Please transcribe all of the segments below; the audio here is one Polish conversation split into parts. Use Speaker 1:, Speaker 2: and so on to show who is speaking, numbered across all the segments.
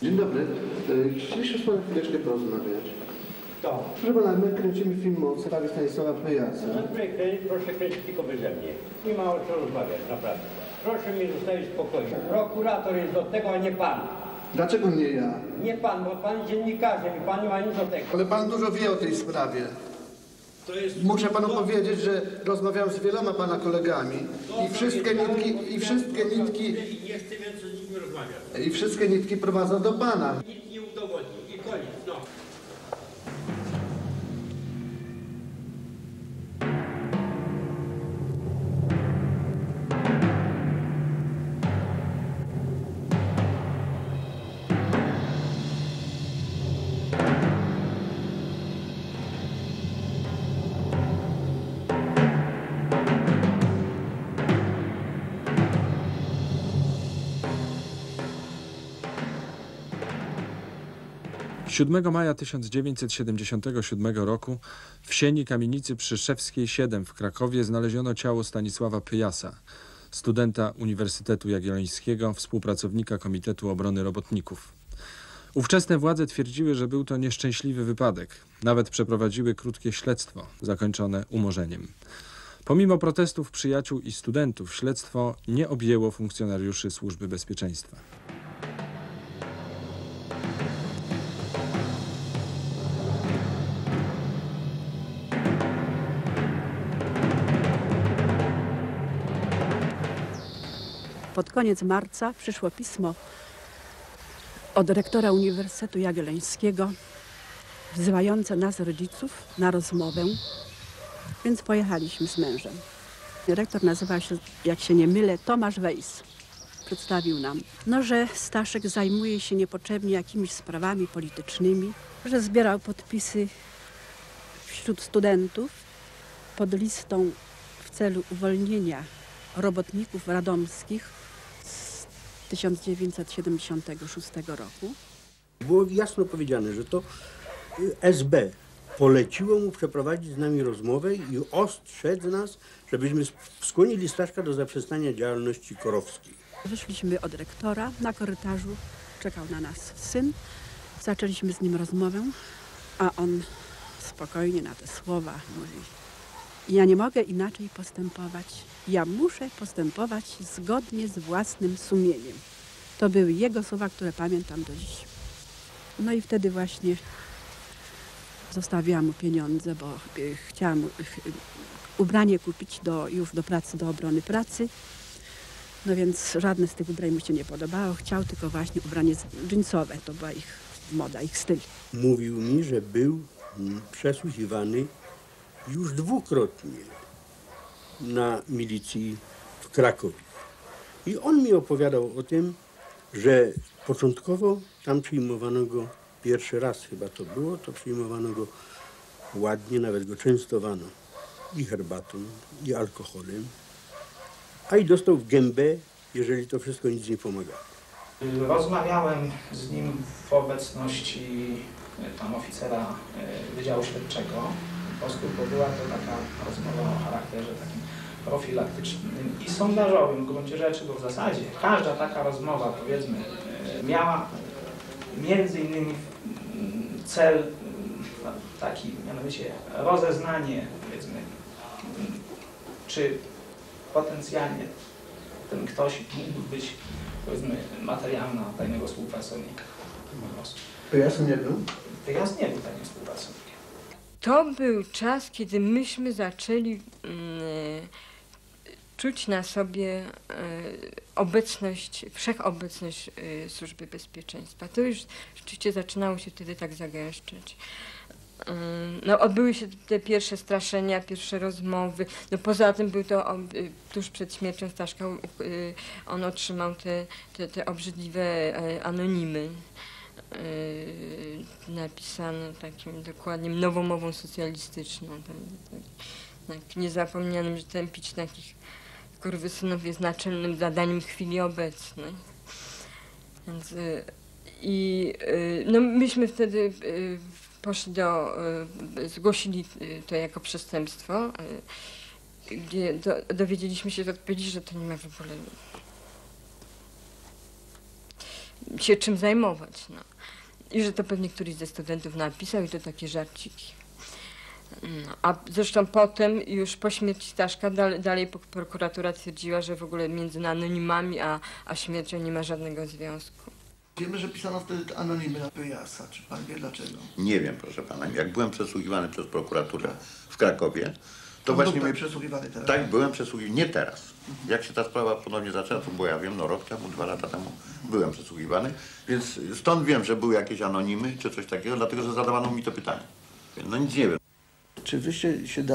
Speaker 1: Dzień dobry. Chcieliśmy z panem chwileczkę porozmawiać.
Speaker 2: To.
Speaker 1: Proszę pana, my kręcimy film o sprawie Stanisława Pyjasa.
Speaker 2: Proszę kręcić tylko beze mnie. Nie ma o czym rozmawiać, naprawdę. Proszę mnie zostawić w spokoju. Prokurator jest do tego, a nie pan.
Speaker 1: Dlaczego nie ja?
Speaker 2: Nie pan, bo pan jest dziennikarzem i pan nie ma nic do tego.
Speaker 1: Ale pan dużo wie o tej sprawie. Muszę panu powiedzieć, że rozmawiałem z wieloma pana kolegami i wszystkie nitki prowadzą do pana.
Speaker 2: Nic nie udowodni i koniec, no.
Speaker 3: Siódmego maja 1977 roku w sieni kamienicy przy Szewskiej 7 w Krakowie znaleziono ciało Stanisława Pyjasa, studenta Uniwersytetu Jagiellońskiego, współpracownika Komitetu Obrony Robotników. Ówczesne władze twierdziły, że był to nieszczęśliwy wypadek. Nawet przeprowadziły krótkie śledztwo, zakończone umorzeniem. Pomimo protestów przyjaciół i studentów, śledztwo nie objęło funkcjonariuszy Służby Bezpieczeństwa.
Speaker 4: Pod koniec marca przyszło pismo od rektora Uniwersytetu Jagiellońskiego wzywające nas, rodziców, na rozmowę, więc pojechaliśmy z mężem. Rektor nazywał się, jak się nie mylę, Tomasz Wejs. Przedstawił nam, że Staszek zajmuje się niepotrzebnie jakimiś sprawami politycznymi, że zbierał podpisy wśród studentów pod listą w celu uwolnienia robotników radomskich z 1976 roku.
Speaker 5: Było jasno powiedziane, że to SB poleciło mu przeprowadzić z nami rozmowę i ostrzec nas, żebyśmy skłonili Staszka do zaprzestania działalności korowskiej.
Speaker 4: Wyszliśmy od rektora, na korytarzu czekał na nas syn. Zaczęliśmy z nim rozmowę, a on spokojnie na te słowa mówi: ja nie mogę inaczej postępować. Ja muszę postępować zgodnie z własnym sumieniem. To były jego słowa, które pamiętam do dziś. No i wtedy właśnie zostawiłam mu pieniądze, bo chciałam ubranie kupić już do pracy, do obrony pracy. No więc żadne z tych ubrań mu się nie podobało. Chciał tylko właśnie ubranie dżinsowe. To była ich moda, ich styl.
Speaker 5: Mówił mi, że był przesłuchiwany już dwukrotnie na milicji w Krakowie. I on mi opowiadał o tym, że początkowo tam przyjmowano go, pierwszy raz chyba to było, to przyjmowano go ładnie, nawet go częstowano i herbatą, i alkoholem, a i dostał w gębę, jeżeli to wszystko nic nie pomagało.
Speaker 6: Rozmawiałem z nim w obecności tam oficera Wydziału Śledczego. Po prostu była to taka rozmowa o charakterze takim profilaktycznym i sondażowym w gruncie rzeczy, bo w zasadzie każda taka rozmowa, powiedzmy, miała między innymi cel taki, mianowicie rozeznanie, powiedzmy, czy potencjalnie ten ktoś mógł być, powiedzmy, materiałem na tajnego współpracownika.
Speaker 1: Pyjas nie był?
Speaker 6: Pyjas nie był tajnym współpracownikiem.
Speaker 7: To był czas, kiedy myśmy zaczęli czuć na sobie wszechobecność Służby Bezpieczeństwa. To już rzeczywiście zaczynało się wtedy tak zagęszczać. No, odbyły się te pierwsze straszenia, pierwsze rozmowy. No, poza tym był to tuż przed śmiercią Staszka, on otrzymał te obrzydliwe anonimy. Napisane takim dokładnie nowomową socjalistyczną. Tak niezapomnianym, że tępić takich skurwysynów jest naczelnym zadaniem chwili obecnej. Więc, no myśmy wtedy poszli zgłosili to jako przestępstwo, gdzie dowiedzieliśmy się z odpowiedzi, że to nie ma w ogóle się czym zajmować. No. I że to pewnie któryś ze studentów napisał i to takie żarciki. No, a zresztą potem, już po śmierci Staszka, dalej prokuratura twierdziła, że w ogóle między anonimami a śmiercią nie ma żadnego związku.
Speaker 1: Wiemy, że pisano wtedy anonimy na Pyjasa. Czy pan wie dlaczego?
Speaker 8: Nie wiem, proszę pana. Jak byłem przesłuchiwany przez prokuraturę w Krakowie, to
Speaker 1: Pan
Speaker 8: właśnie...
Speaker 1: był przesłuchiwany teraz?
Speaker 8: Tak, byłem przesłuchiwany. Nie teraz. Jak się ta sprawa ponownie zaczęła, to było, ja wiem, no rok temu, 2 lata temu byłem przesłuchiwany. Więc stąd wiem, że były jakieś anonimy czy coś takiego, dlatego że zadawano mi to pytanie. No nic nie wiem.
Speaker 1: Czy wyście się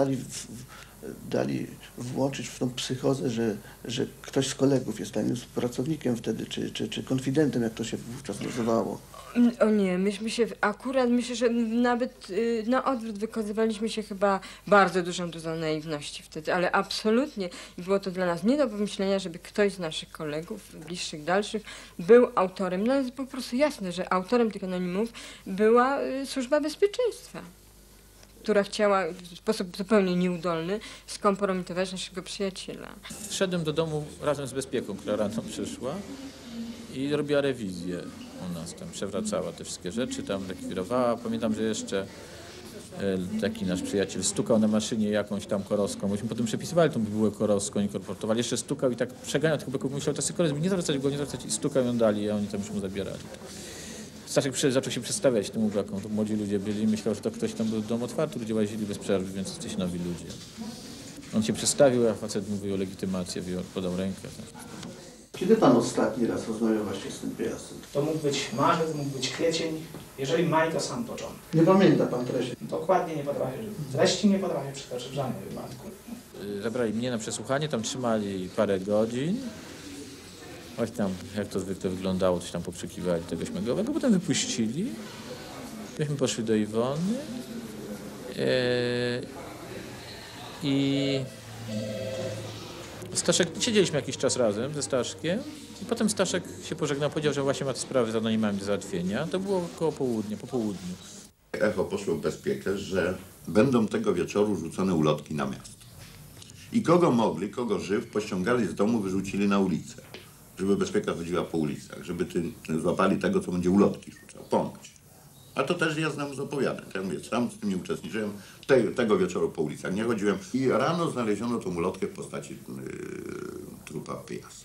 Speaker 1: dali włączyć w tą psychozę, że ktoś z kolegów jest takim pracownikiem wtedy, czy konfidentem, jak to się wówczas nazywało?
Speaker 7: O nie, myśmy się, akurat myślę, że nawet na odwrót wykazywaliśmy się chyba bardzo dużą dozą naiwności wtedy, ale absolutnie było to dla nas nie do pomyślenia, żeby ktoś z naszych kolegów, bliższych, dalszych, był autorem. No jest po prostu jasne, że autorem tych anonimów była Służba Bezpieczeństwa, która chciała w sposób zupełnie nieudolny skompromitować naszego przyjaciela.
Speaker 9: Wszedłem do domu razem z Bezpieką, która rano przyszła i robiła rewizję u nas, tam przewracała te wszystkie rzeczy, tam rekwirowała. Pamiętam, że jeszcze taki nasz przyjaciel stukał na maszynie jakąś tam koroską, myśmy potem przepisywali tą bibułę koroską i korportowali, jeszcze stukał i tak przeganiał tych byków, myślał, że koleś nie zwracać go, nie zwracać i stukał ją dali, a oni tam już mu zabierali. Staszek zaczął się przedstawiać tym uwakom, to młodzi ludzie byli, myślał, że to ktoś tam był dom otwarty, ludzie łazili bez przerwy, więc jesteś nowi ludzie. On się przedstawił, a facet mówił o legitymację, podał rękę. Tak.
Speaker 1: Kiedy pan ostatni raz rozmawiał właśnie z tym Pyjasem?
Speaker 6: To mógł być marzec, mógł być kwiecień. Jeżeli maj, to sam początek.
Speaker 1: Nie pamięta pan treści?
Speaker 6: Dokładnie nie potrafię, treści nie potrafię przytoczyć w żadnym wypadku.
Speaker 9: Zabrali mnie na przesłuchanie, tam trzymali parę godzin. Choć tam, jak to zwykle wyglądało, coś tam pokrzykiwali tego śmigłowego, potem wypuścili. Myśmy poszli do Iwony i Staszek, siedzieliśmy jakiś czas razem ze Staszkiem i potem Staszek się pożegnał, powiedział, że właśnie ma te sprawy z anonimami do załatwienia. To było około południa, po południu.
Speaker 8: Echo poszło w bezpiekę, że będą tego wieczoru rzucone ulotki na miasto. I kogo mogli, kogo żyw, pościągali z domu, wyrzucili na ulicę. Żeby Bezpieka chodziła po ulicach, żeby złapali tego, co będzie ulotki rzucał, ponoć. A to też ja znam z opowiadań. Ja mówię, sam z tym nie uczestniczyłem, tego wieczoru po ulicach nie chodziłem. I rano znaleziono tą ulotkę w postaci trupa Pyjasa.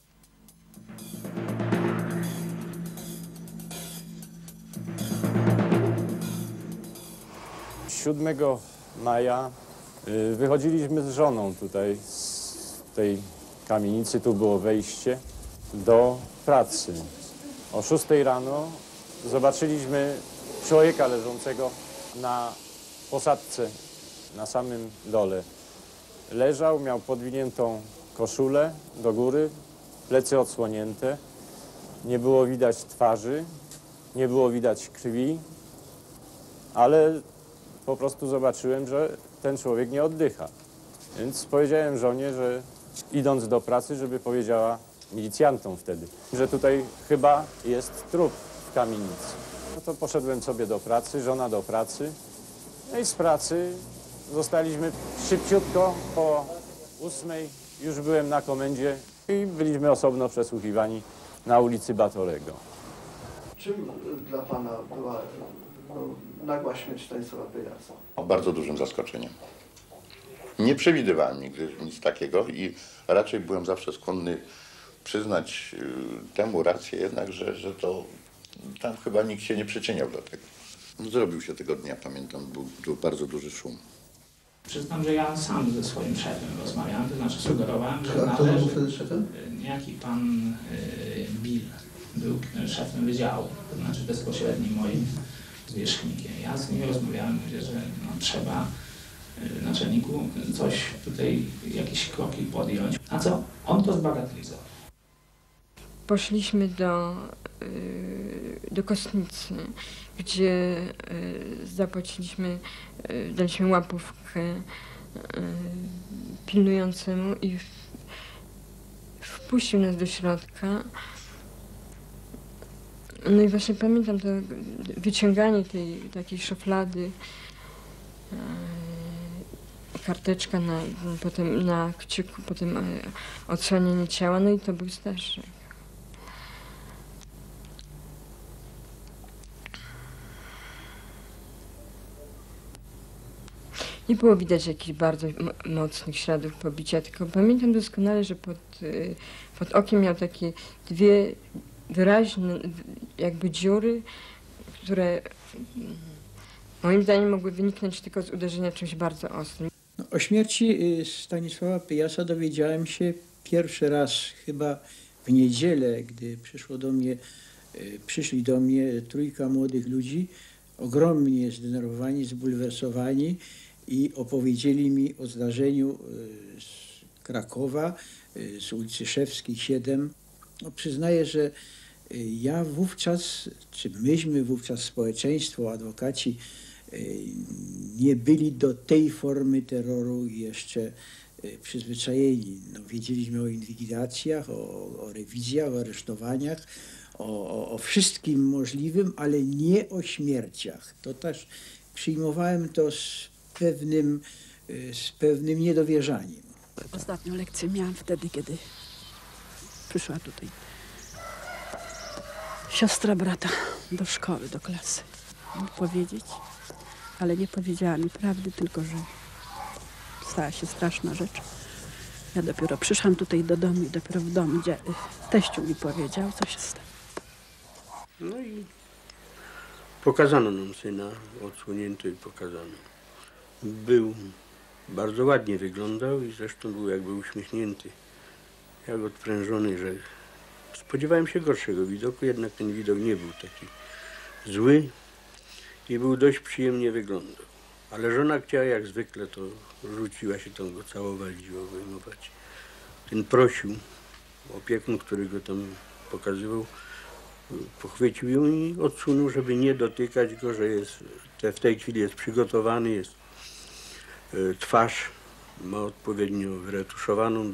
Speaker 10: 7 maja wychodziliśmy z żoną tutaj z tej kamienicy, tu było wejście do pracy. O 6 rano zobaczyliśmy człowieka leżącego na posadzce na samym dole. Leżał, miał podwiniętą koszulę do góry, plecy odsłonięte, nie było widać twarzy, nie było widać krwi, ale po prostu zobaczyłem, że ten człowiek nie oddycha. Więc powiedziałem żonie, że idąc do pracy, żeby powiedziała milicjantom wtedy, że tutaj chyba jest trup w kamienicy. No to poszedłem sobie do pracy, żona do pracy. No i z pracy zostaliśmy szybciutko, po 8 już byłem na komendzie i byliśmy osobno przesłuchiwani na ulicy Batorego.
Speaker 1: Czym dla pana była nagła śmierć Stanisława Pyjasa?
Speaker 8: Bardzo dużym zaskoczeniem. Nie przewidywałem nigdy nic takiego i raczej byłem zawsze skłonny przyznać temu rację jednak, że to tam chyba nikt się nie przyczyniał do tego. Zrobił się tego dnia, pamiętam, był bardzo duży szum.
Speaker 6: Przyznam, że ja sam ze swoim szefem rozmawiałem, to znaczy sugerowałem, że
Speaker 1: Kto był wtedy szefem?
Speaker 6: niejaki pan Bill był szefem wydziału, to znaczy bezpośrednim moim zwierzchnikiem. Ja z nim rozmawiałem, mówię, że no, trzeba naczelniku coś tutaj, jakieś kroki podjąć. A co? On to zbagatelizował.
Speaker 7: Poszliśmy do Kostnicy, gdzie zapłaciliśmy, daliśmy łapówkę pilnującemu i wpuścił nas do środka. No i właśnie pamiętam to wyciąganie tej takiej szuflady, karteczka potem na kciuku, potem odsłanianie ciała, no i to był Staszek. Nie było widać jakichś bardzo mocnych śladów pobicia, tylko pamiętam doskonale, że pod okiem miał takie dwie wyraźne jakby dziury, które moim zdaniem mogły wyniknąć tylko z uderzenia czymś bardzo ostrym.
Speaker 11: No, o śmierci Stanisława Pyjasa dowiedziałem się pierwszy raz chyba w niedzielę, gdy przyszli do mnie trójka młodych ludzi, ogromnie zdenerwowani, zbulwersowani i opowiedzieli mi o zdarzeniu z Krakowa, z ulicy Szewskiej 7. No, przyznaję, że ja wówczas, czy myśmy wówczas, społeczeństwo, adwokaci, nie byli do tej formy terroru jeszcze przyzwyczajeni. No, wiedzieliśmy o inwigilacjach, o rewizjach, o aresztowaniach, o wszystkim możliwym, ale nie o śmierciach. To też przyjmowałem to z pewnym niedowierzaniem.
Speaker 4: Ostatnią lekcję miałam wtedy, kiedy przyszła tutaj siostra brata do szkoły, do klasy. Powiedzieć, ale nie powiedziała mi prawdy, tylko że stała się straszna rzecz. Ja dopiero przyszłam tutaj do domu i dopiero w domu teściu mi powiedział, co się stało.
Speaker 5: No i pokazano nam syna, odsłonięto i pokazano. Bardzo ładnie wyglądał i zresztą był jakby uśmiechnięty, jak odprężony, że spodziewałem się gorszego widoku, jednak ten widok nie był taki zły i był dość przyjemnie wyglądał. Ale żona chciała jak zwykle, to rzuciła się tam go całować i obejmować. Ten prosił, opiekun, który go tam pokazywał, pochwycił ją i odsunął, żeby nie dotykać go, że w tej chwili jest przygotowany, jest twarz, ma odpowiednio wyretuszowaną,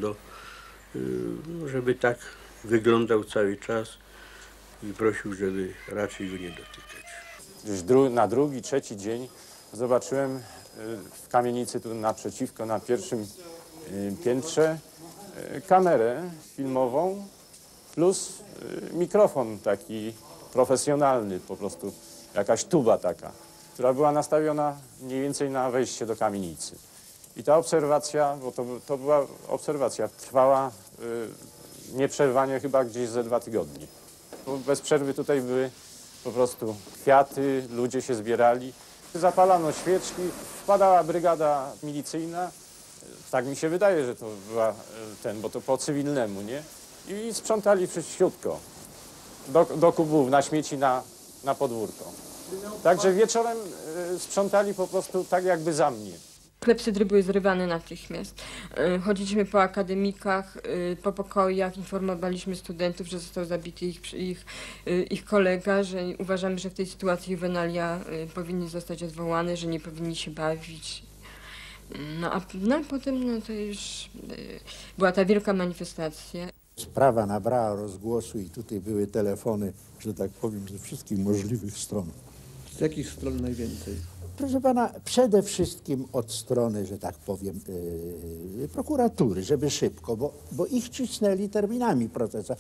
Speaker 5: żeby tak wyglądał cały czas i prosił, żeby raczej go nie dotykać.
Speaker 10: Gdzieś na drugi, trzeci dzień zobaczyłem w kamienicy tu naprzeciwko, na pierwszym piętrze, kamerę filmową plus mikrofon taki profesjonalny, po prostu jakaś tuba taka, która była nastawiona mniej więcej na wejście do kamienicy. I ta obserwacja, bo to była obserwacja, trwała nieprzerwanie chyba gdzieś ze 2 tygodnie. Bez przerwy tutaj były po prostu kwiaty, ludzie się zbierali. Zapalano świeczki, wpadała brygada milicyjna. Tak mi się wydaje, że to była bo to po cywilnemu, nie? I sprzątali wszyściutko. Do kubów, na śmieci, na podwórko. Także wieczorem sprzątali po prostu tak jakby za mnie.
Speaker 7: Klepsydry były zrywane natychmiast. Chodziliśmy po akademikach, po pokojach, informowaliśmy studentów, że został zabity ich kolega, że uważamy, że w tej sytuacji juwenalia powinni zostać odwołane, że nie powinni się bawić. No a potem to już była ta wielka manifestacja.
Speaker 12: Sprawa nabrała rozgłosu i tutaj były telefony, że tak powiem, ze wszystkich możliwych stron.
Speaker 1: Z jakich stron najwięcej?
Speaker 12: Proszę pana, przede wszystkim od strony, że tak powiem, prokuratury, żeby szybko, bo ich cisnęli terminami procesa.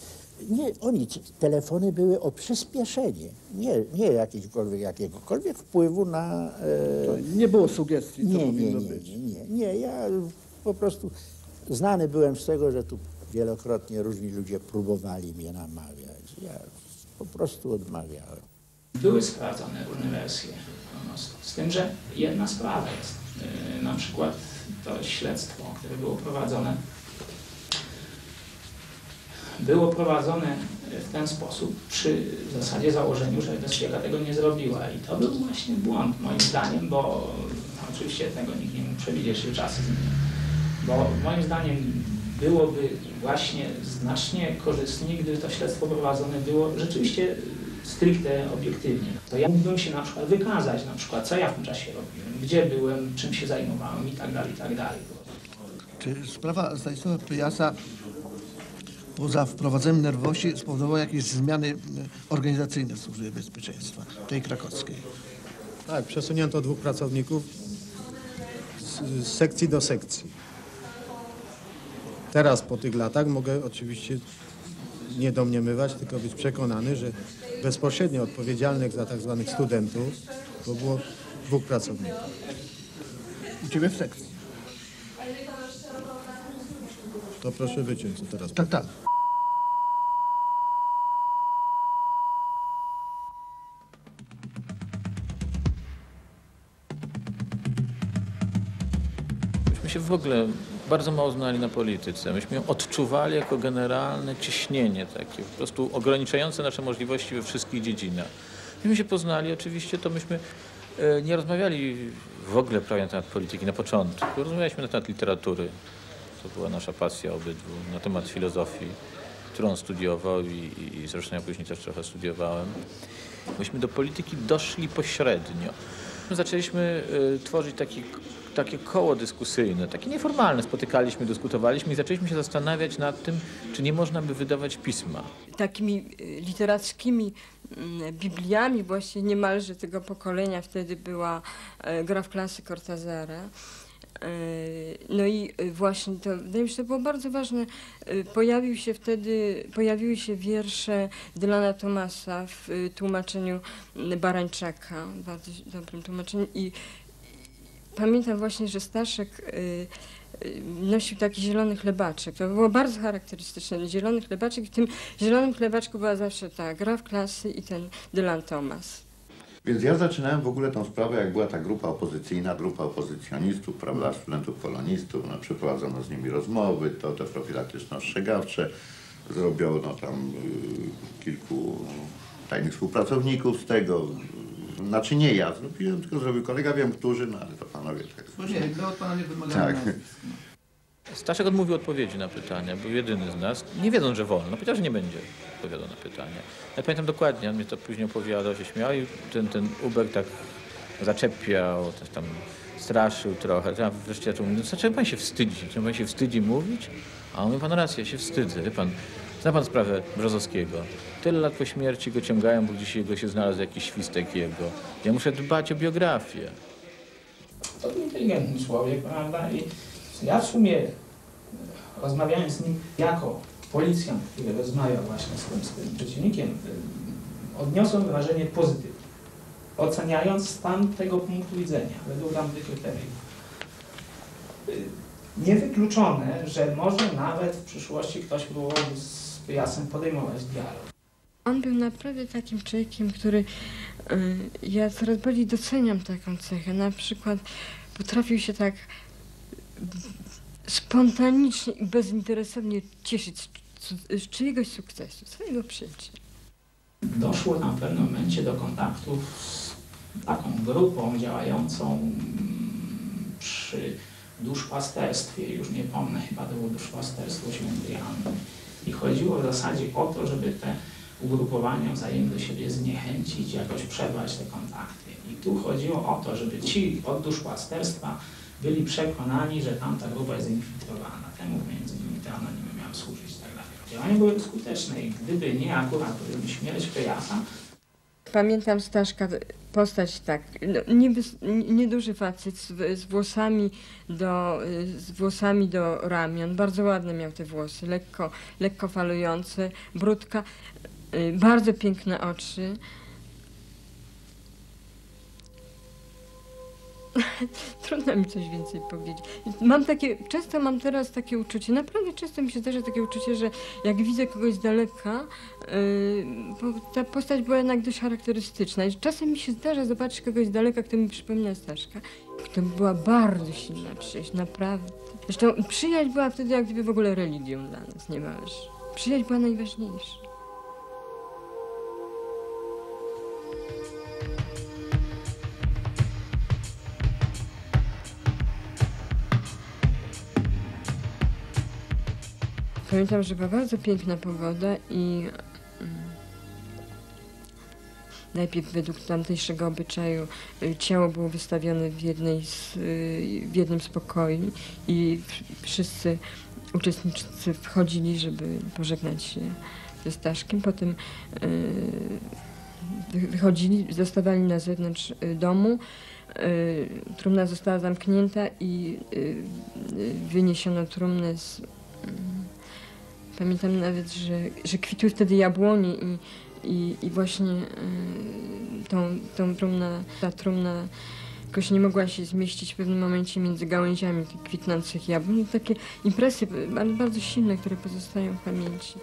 Speaker 12: Telefony były o przyspieszenie, nie jakiegokolwiek wpływu na...
Speaker 1: To nie było sugestii, co powinno być.
Speaker 12: Nie, ja po prostu znany byłem z tego, że tu wielokrotnie różni ludzie próbowali mnie namawiać. Ja po prostu odmawiałem.
Speaker 6: Były sprawdzone różne wersje, z tym, że jedna sprawa jest, na przykład to śledztwo, które było prowadzone w ten sposób przy zasadzie założeniu, że bezpieka tego nie zrobiła i to był właśnie błąd moim zdaniem, bo oczywiście tego nikt nie mógł przewidzieć, że czasy zmienią, bo moim zdaniem byłoby właśnie znacznie korzystniej, gdyby to śledztwo prowadzone było rzeczywiście stricte obiektywnie. To ja mógłbym się na przykład wykazać, co ja w tym czasie robiłem, gdzie byłem, czym się zajmowałem i tak dalej, i tak dalej.
Speaker 1: Czy sprawa Stanisława Pyjasa poza wprowadzeniem nerwowości spowodowała jakieś zmiany organizacyjne w Służbie Bezpieczeństwa, tej krakowskiej?
Speaker 13: Tak, przesunięto 2 pracowników z sekcji do sekcji. Teraz po tych latach mogę oczywiście nie domniemywać, tylko być przekonany, że bezpośrednio odpowiedzialnych za tak zwanych studentów to było 2 pracowników.
Speaker 1: u ciebie w sekcji.
Speaker 13: To proszę wyciąć, co teraz.
Speaker 1: Tak, tak.
Speaker 9: Myśmy się w ogóle bardzo mało znali na polityce. Myśmy ją odczuwali jako generalne ciśnienie takie, po prostu ograniczające nasze możliwości we wszystkich dziedzinach. Myśmy się poznali, oczywiście to myśmy nie rozmawiali w ogóle prawie na temat polityki na początku. Rozmawialiśmy na temat literatury. To była nasza pasja obydwu, na temat filozofii, którą on studiował i zresztą ja później też trochę studiowałem. Myśmy do polityki doszli pośrednio. Zaczęliśmy tworzyć takie koło dyskusyjne, takie nieformalne. Spotykaliśmy, dyskutowaliśmy i zaczęliśmy się zastanawiać nad tym, czy nie można by wydawać pisma.
Speaker 7: Takimi literackimi bibliami właśnie niemalże tego pokolenia wtedy była Gra w klasy Cortazara. No i właśnie to, wydaje mi się, to było bardzo ważne. Pojawiły się wiersze Dylana Thomasa w tłumaczeniu Barańczaka, w bardzo dobrym tłumaczeniu. I pamiętam właśnie, że Staszek nosił taki zielony chlebaczek. To było bardzo charakterystyczne. Zielony chlebaczek i w tym zielonym chlebaczku była zawsze ta Gra w klasy i ten Dylan Thomas.
Speaker 8: Więc ja zaczynałem w ogóle tą sprawę, jak była ta grupa opozycyjna, grupa opozycjonistów, prawda, studentów polonistów, no, przeprowadzono z nimi rozmowy, to te profilaktyczno-ostrzegawcze, zrobiono tam kilku tajnych współpracowników z tego. Znaczy nie ja zrobiłem, tylko zrobił kolega, wiem którzy, no ale to panowie tak.
Speaker 6: Nie, od pana nie wymagamy.
Speaker 8: Tak.
Speaker 9: Staszek odmówił odpowiedzi na pytania, był jedyny z nas, nie wiedząc, że wolno. Powiedział, że nie będzie odpowiadał na pytania. Ja pamiętam dokładnie, on mi to później opowiadał, się śmiał i ten Ubek tak zaczepiał, też tam straszył trochę. Ja wreszcie zaczął mówić, dlaczego pan się wstydzi? Czy pan się wstydzi mówić? A on mówi, pan rację, ja się wstydzę. Wie pan, zna pan sprawę Brzozowskiego. Tyle lat po śmierci go ciągają, bo gdzieś jego się znalazł jakiś świstek jego. Ja muszę dbać o biografię.
Speaker 6: To był inteligentny człowiek, prawda? I ja w sumie rozmawiając z nim jako policjant, który rozmawia właśnie z tym przeciwnikiem, odniosłem wrażenie pozytywne, oceniając stan tego punktu widzenia według danych kryteriów. Niewykluczone, że może nawet w przyszłości ktoś próbował z Pyjasem podejmować dialog.
Speaker 7: On był naprawdę takim człowiekiem, który ja coraz bardziej doceniam taką cechę. Na przykład potrafił się tak spontanicznie i bezinteresownie cieszyć z czyjegoś sukcesu, swojego przyjaciela.
Speaker 6: Doszło na pewnym momencie do kontaktów z taką grupą działającą przy duszpasterstwie, już nie pomnę, chyba to było duszpasterstwo Świętej Anny. I chodziło w zasadzie o to, żeby te ugrupowania wzajemnie do siebie zniechęcić, jakoś przerwać te kontakty. I tu chodziło o to, żeby ci od duszpasterstwa byli przekonani, że tamta grupa jest infiltrowana. Temu między innymi te anonimy miały służyć i tak dalej. Działania były skuteczne i gdyby nie akurat śmierć Pyjasa.
Speaker 7: Pamiętam Staszka, postać tak, no, nieduży facet z włosami do ramion, bardzo ładne miał te włosy, lekko falujące, brudka, bardzo piękne oczy. Trudno mi coś więcej powiedzieć. Często mam teraz takie uczucie, naprawdę często mi się zdarza takie uczucie, że jak widzę kogoś z daleka, bo ta postać była jednak dość charakterystyczna. I czasem mi się zdarza zobaczyć kogoś z daleka, kto mi przypomina Staszka. To była bardzo silna przyjaźń, naprawdę. Zresztą przyjaźń była wtedy jak gdyby w ogóle religią dla nas, niemalże. Przyjaźń była najważniejsza. Pamiętam, że była bardzo piękna pogoda i najpierw według tamtejszego obyczaju ciało było wystawione w jednym z pokoi i wszyscy uczestnicy wchodzili, żeby pożegnać się ze Staszkiem. Potem wychodzili, zostawali na zewnątrz domu. Trumna została zamknięta i wyniesiono trumnę z... Pamiętam nawet, że kwitły wtedy jabłonie i właśnie ta trumna jakoś nie mogła się zmieścić w pewnym momencie między gałęziami tych kwitnących jabłoni. Takie impresje bardzo silne, które pozostają w pamięci.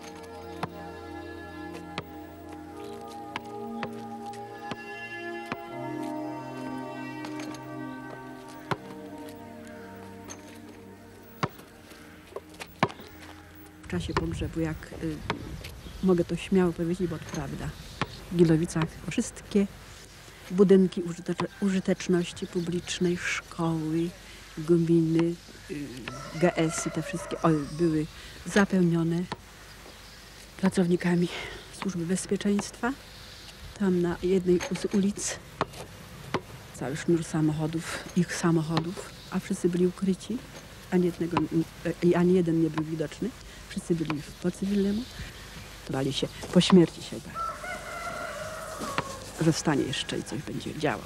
Speaker 4: W czasie pogrzebu, jak mogę to śmiało powiedzieć, bo to prawda, w Gilowicach wszystkie budynki użyteczności publicznej, szkoły, gminy, GS-y, te wszystkie były zapełnione pracownikami Służby Bezpieczeństwa. Tam na jednej z ulic cały sznur samochodów, ich samochodów, a wszyscy byli ukryci, ani jeden nie był widoczny. Wszyscy byli po cywilnemu, bali się, po śmierci się bali, że wstanie jeszcze i coś będzie działo.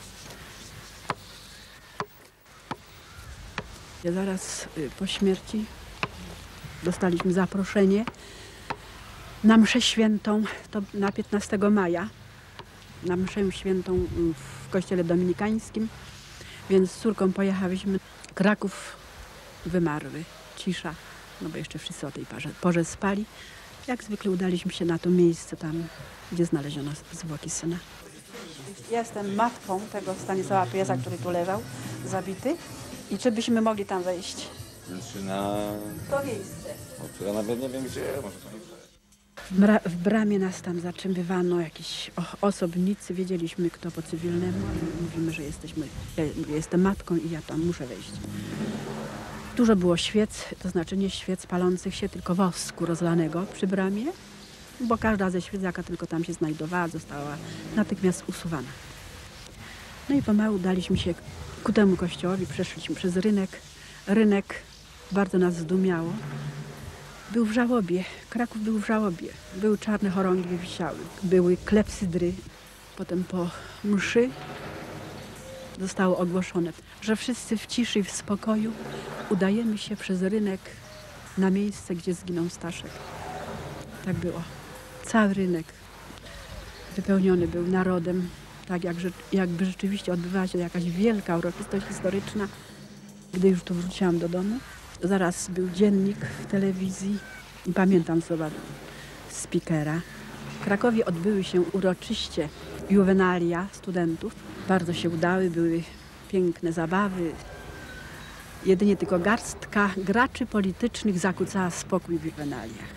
Speaker 4: Zaraz po śmierci dostaliśmy zaproszenie na mszę świętą, to na 15 maja, na mszę świętą w kościele dominikańskim, więc z córką pojechałyśmy. Kraków wymarły, cisza, no bo jeszcze wszyscy o tej porze spali. Jak zwykle udaliśmy się na to miejsce tam, gdzie znaleziono zwłoki syna. Jestem matką tego Stanisława Pyjasa, który tu leżał, zabity. I czy byśmy mogli tam wejść?
Speaker 14: Znaczy na...
Speaker 4: To miejsce.
Speaker 14: Ja nawet nie wiem gdzie, może to nie...
Speaker 4: W bramie nas tam zatrzymywano, jakieś osobnicy, wiedzieliśmy kto po cywilnemu, ale mówimy, że ja jestem matką i ja tam muszę wejść. Dużo było świec, to znaczy nie świec palących się, tylko wosku rozlanego przy bramie, bo każda ze świec, jaka tylko tam się znajdowała, została natychmiast usuwana. No i pomału daliśmy się ku temu kościołowi, przeszliśmy przez rynek. Rynek bardzo nas zdumiało. Był w żałobie, Kraków był w żałobie. Były czarne chorągwie wisiały, były klepsydry. Potem po mszy zostało ogłoszone, że wszyscy w ciszy i w spokoju udajemy się przez rynek na miejsce, gdzie zginął Staszek. Tak było. Cały rynek wypełniony był narodem, tak jakby rzeczywiście odbywała się jakaś wielka uroczystość historyczna. Gdy już tu wróciłam do domu, zaraz był dziennik w telewizji i pamiętam słowa speakera. W Krakowie odbyły się uroczyście juwenalia studentów. Bardzo się udały, były piękne zabawy. Jedynie tylko garstka graczy politycznych zakłócała spokój w juwenaliach.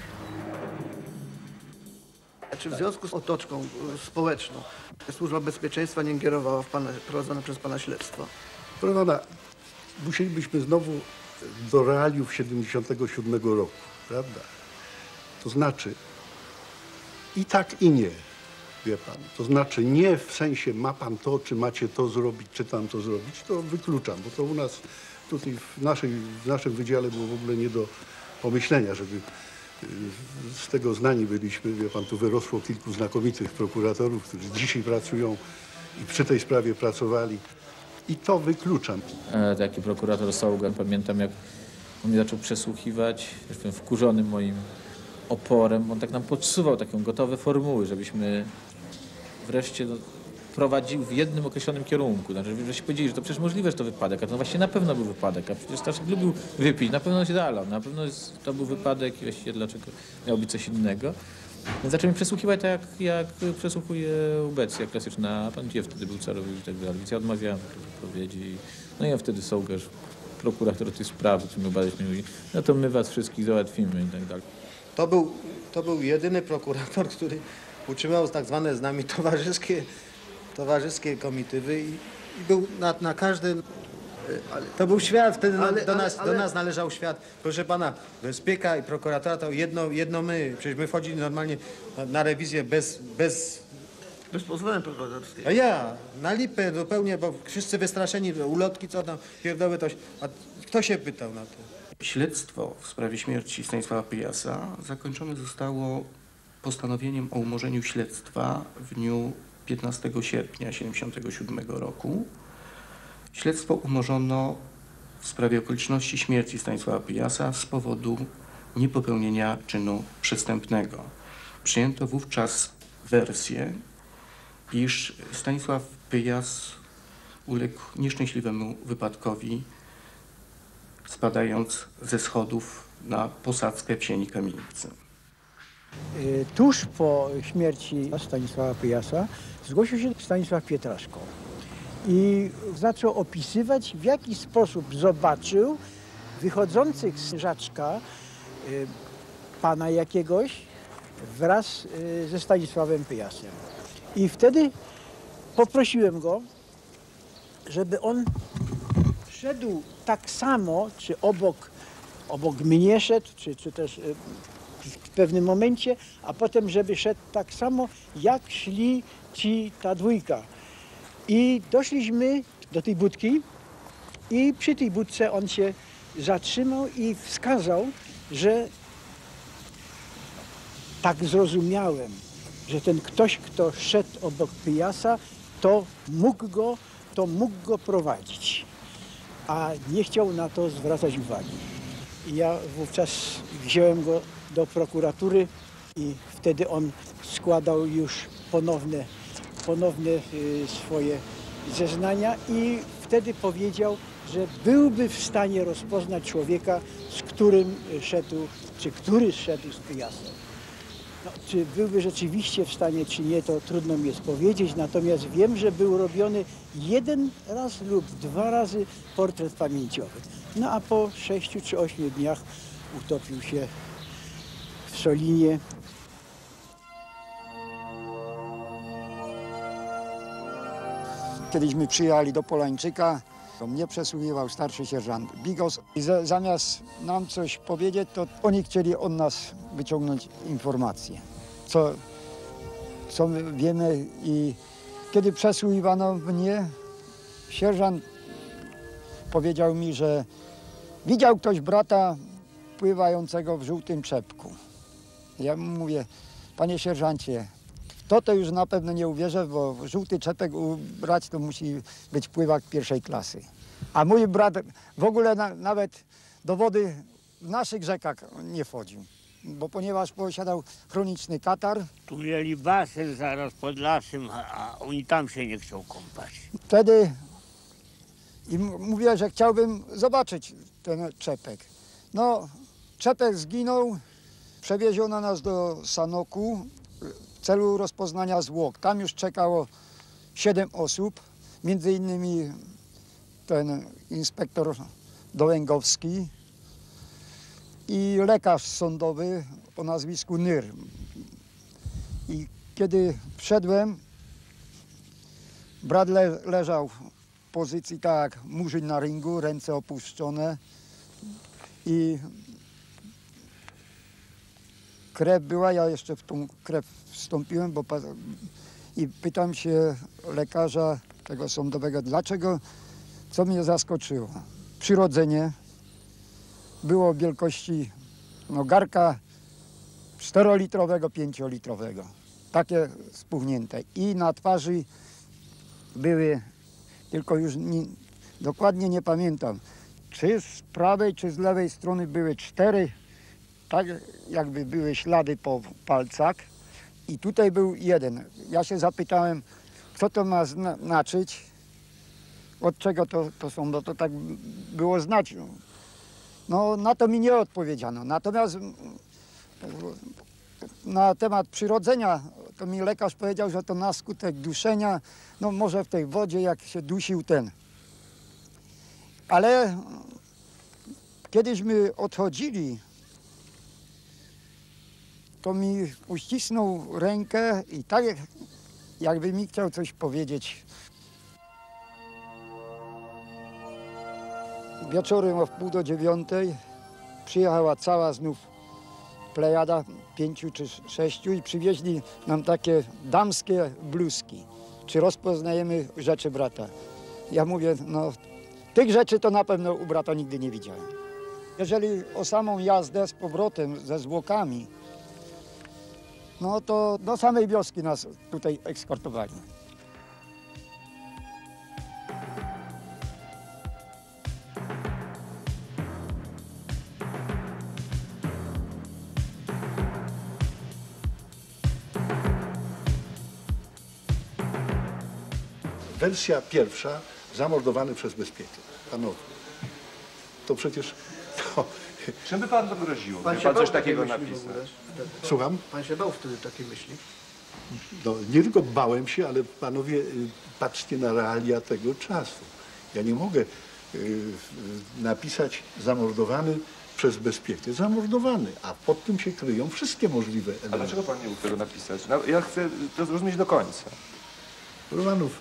Speaker 1: Czy w związku z otoczką społeczną Służba Bezpieczeństwa nie ingerowała w prowadzone przez pana śledztwo?
Speaker 5: Proszę pana, musielibyśmy znowu do realiów 1977 roku, prawda? To znaczy i tak i nie, wie pan. To znaczy nie w sensie ma pan to, czy macie to zrobić, czy tam to zrobić, to wykluczam, bo to u nas tutaj w naszym wydziale było w ogóle nie do pomyślenia, żeby z tego znani byliśmy. Wie pan, tu wyrosło kilku znakomitych prokuratorów, którzy dzisiaj pracują i przy tej sprawie pracowali. I to wykluczam.
Speaker 9: Taki prokurator Saugan, pamiętam jak on mnie zaczął przesłuchiwać, jestem wkurzony moim oporem. On tak nam podsuwał taką gotowe formuły, żebyśmy wreszcie prowadził w jednym określonym kierunku. Znaczy, żebyśmy powiedzieli, że to przecież możliwe, że to wypadek, a to właśnie na pewno był wypadek, a przecież Staszek lubił wypić, na pewno się zalał, na pewno to był wypadek i właściwie dlaczego miał być coś innego. Więc zaczął mnie przesłuchiwać tak, jak przesłuchuje ubecja klasyczna, a pan gdzie wtedy był carowy i tak dalej. Więc ja odmawiałem odpowiedzi. No i ja wtedy Sołgarz, prokurator tej sprawy, który miał badać, mi mówi, no to my was wszystkich załatwimy i tak dalej.
Speaker 15: To był jedyny prokurator, który utrzymał tak zwane z nami towarzyskie komitywy i był na każdym... To był świat, wtedy do nas należał świat. Proszę pana, bezpieka i prokuratora to jedno my. Przecież my wchodzili normalnie na rewizję bez
Speaker 1: pozwolenia prokuratorskiego.
Speaker 15: A ja, na lipę zupełnie, bo wszyscy wystraszeni, ulotki, co tam, pierdoły, a kto się pytał na to?
Speaker 16: Śledztwo w sprawie śmierci Stanisława Pyjasa zakończone zostało postanowieniem o umorzeniu śledztwa w dniu 15 sierpnia 1977 roku. Śledztwo umorzono w sprawie okoliczności śmierci Stanisława Pyjasa z powodu niepopełnienia czynu przestępnego. Przyjęto wówczas wersję, iż Stanisław Pyjas uległ nieszczęśliwemu wypadkowi, spadając ze schodów na posadzkę w sieni kamienicy.
Speaker 11: Tuż po śmierci Stanisława Pyjasa zgłosił się Stanisław Pietraszko i zaczął opisywać, w jaki sposób zobaczył wychodzących z Żaczka pana jakiegoś wraz ze Stanisławem Pyjasem. I wtedy poprosiłem go, żeby on szedł tak samo, czy obok mnie szedł, czy też w pewnym momencie, a potem, żeby szedł tak samo, jak szli ta dwójka. I doszliśmy do tej budki i przy tej budce on się zatrzymał i wskazał, że tak zrozumiałem, że ten ktoś, kto szedł obok Pyjasa, to mógł go prowadzić, a nie chciał na to zwracać uwagi. I ja wówczas wziąłem go do prokuratury i wtedy on składał już ponowne swoje zeznania i wtedy powiedział, że byłby w stanie rozpoznać człowieka, z którym szedł, czy który szedł z Pyjasem. No, czy byłby rzeczywiście w stanie, czy nie, to trudno mi jest powiedzieć, natomiast wiem, że był robiony 1 raz lub 2 razy portret pamięciowy. No a po 6 czy 8 dniach utopił się w Solinie.
Speaker 17: Kiedyśmy przyjechali do Polańczyka, to mnie przesłuchiwał starszy sierżant Bigos i zamiast nam coś powiedzieć, to oni chcieli od nas wyciągnąć informacje, co my wiemy. I kiedy przesłuchiwano mnie, sierżant powiedział mi, że widział ktoś brata pływającego w żółtym czepku. Ja mu mówię, panie sierżancie, to już na pewno nie uwierzę, bo żółty czepek ubrać to musi być pływak 1. klasy. A mój brat w ogóle nawet do wody w naszych rzekach nie wchodził, bo ponieważ posiadał chroniczny katar.
Speaker 18: Tu mieli basen zaraz pod lasem, a oni tam się nie chcą kąpać.
Speaker 17: Wtedy mówię, że chciałbym zobaczyć ten czepek. No, czepek zginął, przewieziono nas do Sanoku w celu rozpoznania zwłok. Tam już czekało 7 osób, między innymi ten inspektor Dołęgowski i lekarz sądowy o nazwisku Nyr. I kiedy wszedłem, brat leżał w pozycji tak jak murzyn na ringu, ręce opuszczone i krew była, ja jeszcze w tą krew wstąpiłem, i pytam się lekarza tego sądowego, dlaczego, co mnie zaskoczyło. Przyrodzenie było wielkości garka 4-litrowego, 5-litrowego, takie spuchnięte. I na twarzy były, tylko już dokładnie nie pamiętam, czy z prawej, czy z lewej strony były 4, tak jakby były ślady po palcach. I tutaj był 1. Ja się zapytałem, co to ma znaczyć, od czego to są, bo to tak było znać. No na to mi nie odpowiedziano. Natomiast na temat przyrodzenia, to mi lekarz powiedział, że to na skutek duszenia, no może w tej wodzie, jak się dusił ten. Ale kiedyśmy odchodzili, to mi uścisnął rękę i tak jakby mi chciał coś powiedzieć. Wieczorem o 8:30 przyjechała cała znów plejada 5 czy 6 i przywieźli nam takie damskie bluzki. Czy rozpoznajemy rzeczy brata? Ja mówię, no tych rzeczy to na pewno u brata nigdy nie widziałem. Jeżeli o samą jazdę z powrotem ze zwłokami, no to do samej wioski nas tutaj eskortowali.
Speaker 19: Wersja pierwsza zamordowany przez bezpiekę. Panowie, to przecież...
Speaker 20: Czym by pan to groziło,
Speaker 1: Pan
Speaker 20: gdyby
Speaker 1: się
Speaker 20: pan coś
Speaker 1: bał
Speaker 20: takiego
Speaker 1: takiej myśli
Speaker 20: napisał?
Speaker 1: w ogóle?
Speaker 19: Słucham?
Speaker 1: Pan się bał wtedy takiej myśli?
Speaker 19: No, nie tylko bałem się, ale panowie, patrzcie na realia tego czasu. Ja nie mogę napisać zamordowany przez bezpiekę. Zamordowany, a pod tym się kryją wszystkie możliwe elementy.
Speaker 20: A dlaczego pan nie mógł tego napisać? No, ja chcę to zrozumieć do końca.
Speaker 19: Romanów,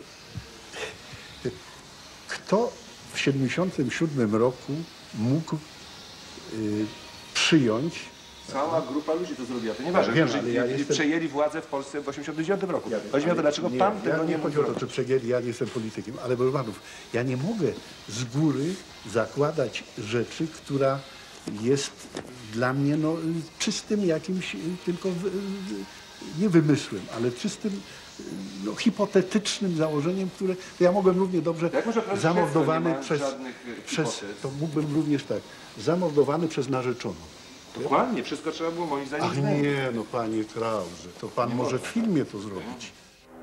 Speaker 19: kto w 1977 roku mógł przyjąć...
Speaker 20: Cała grupa ludzi to zrobiła. To nieważne,
Speaker 19: Wiem,
Speaker 20: którzy
Speaker 19: ale ja jestem...
Speaker 20: przejęli władzę w Polsce w 1989 roku. Chodzi mi o to, dlaczego pan tego nie mógł
Speaker 19: chodzi o to,
Speaker 20: zrobić.
Speaker 19: czy przejęli, ja nie jestem politykiem, ale proszę panów, ja nie mogę z góry zakładać rzeczy, która jest dla mnie no, czystym jakimś, tylko nie wymysłem, ale czystym, no, hipotetycznym założeniem, które to ja mogłem równie dobrze zamordowany to mógłbym również tak, zamordowany przez narzeczoną.
Speaker 20: Dokładnie, wszystko trzeba było moim zdaniem
Speaker 19: Ach nie, no panie Krause, to pan może w filmie to zrobić.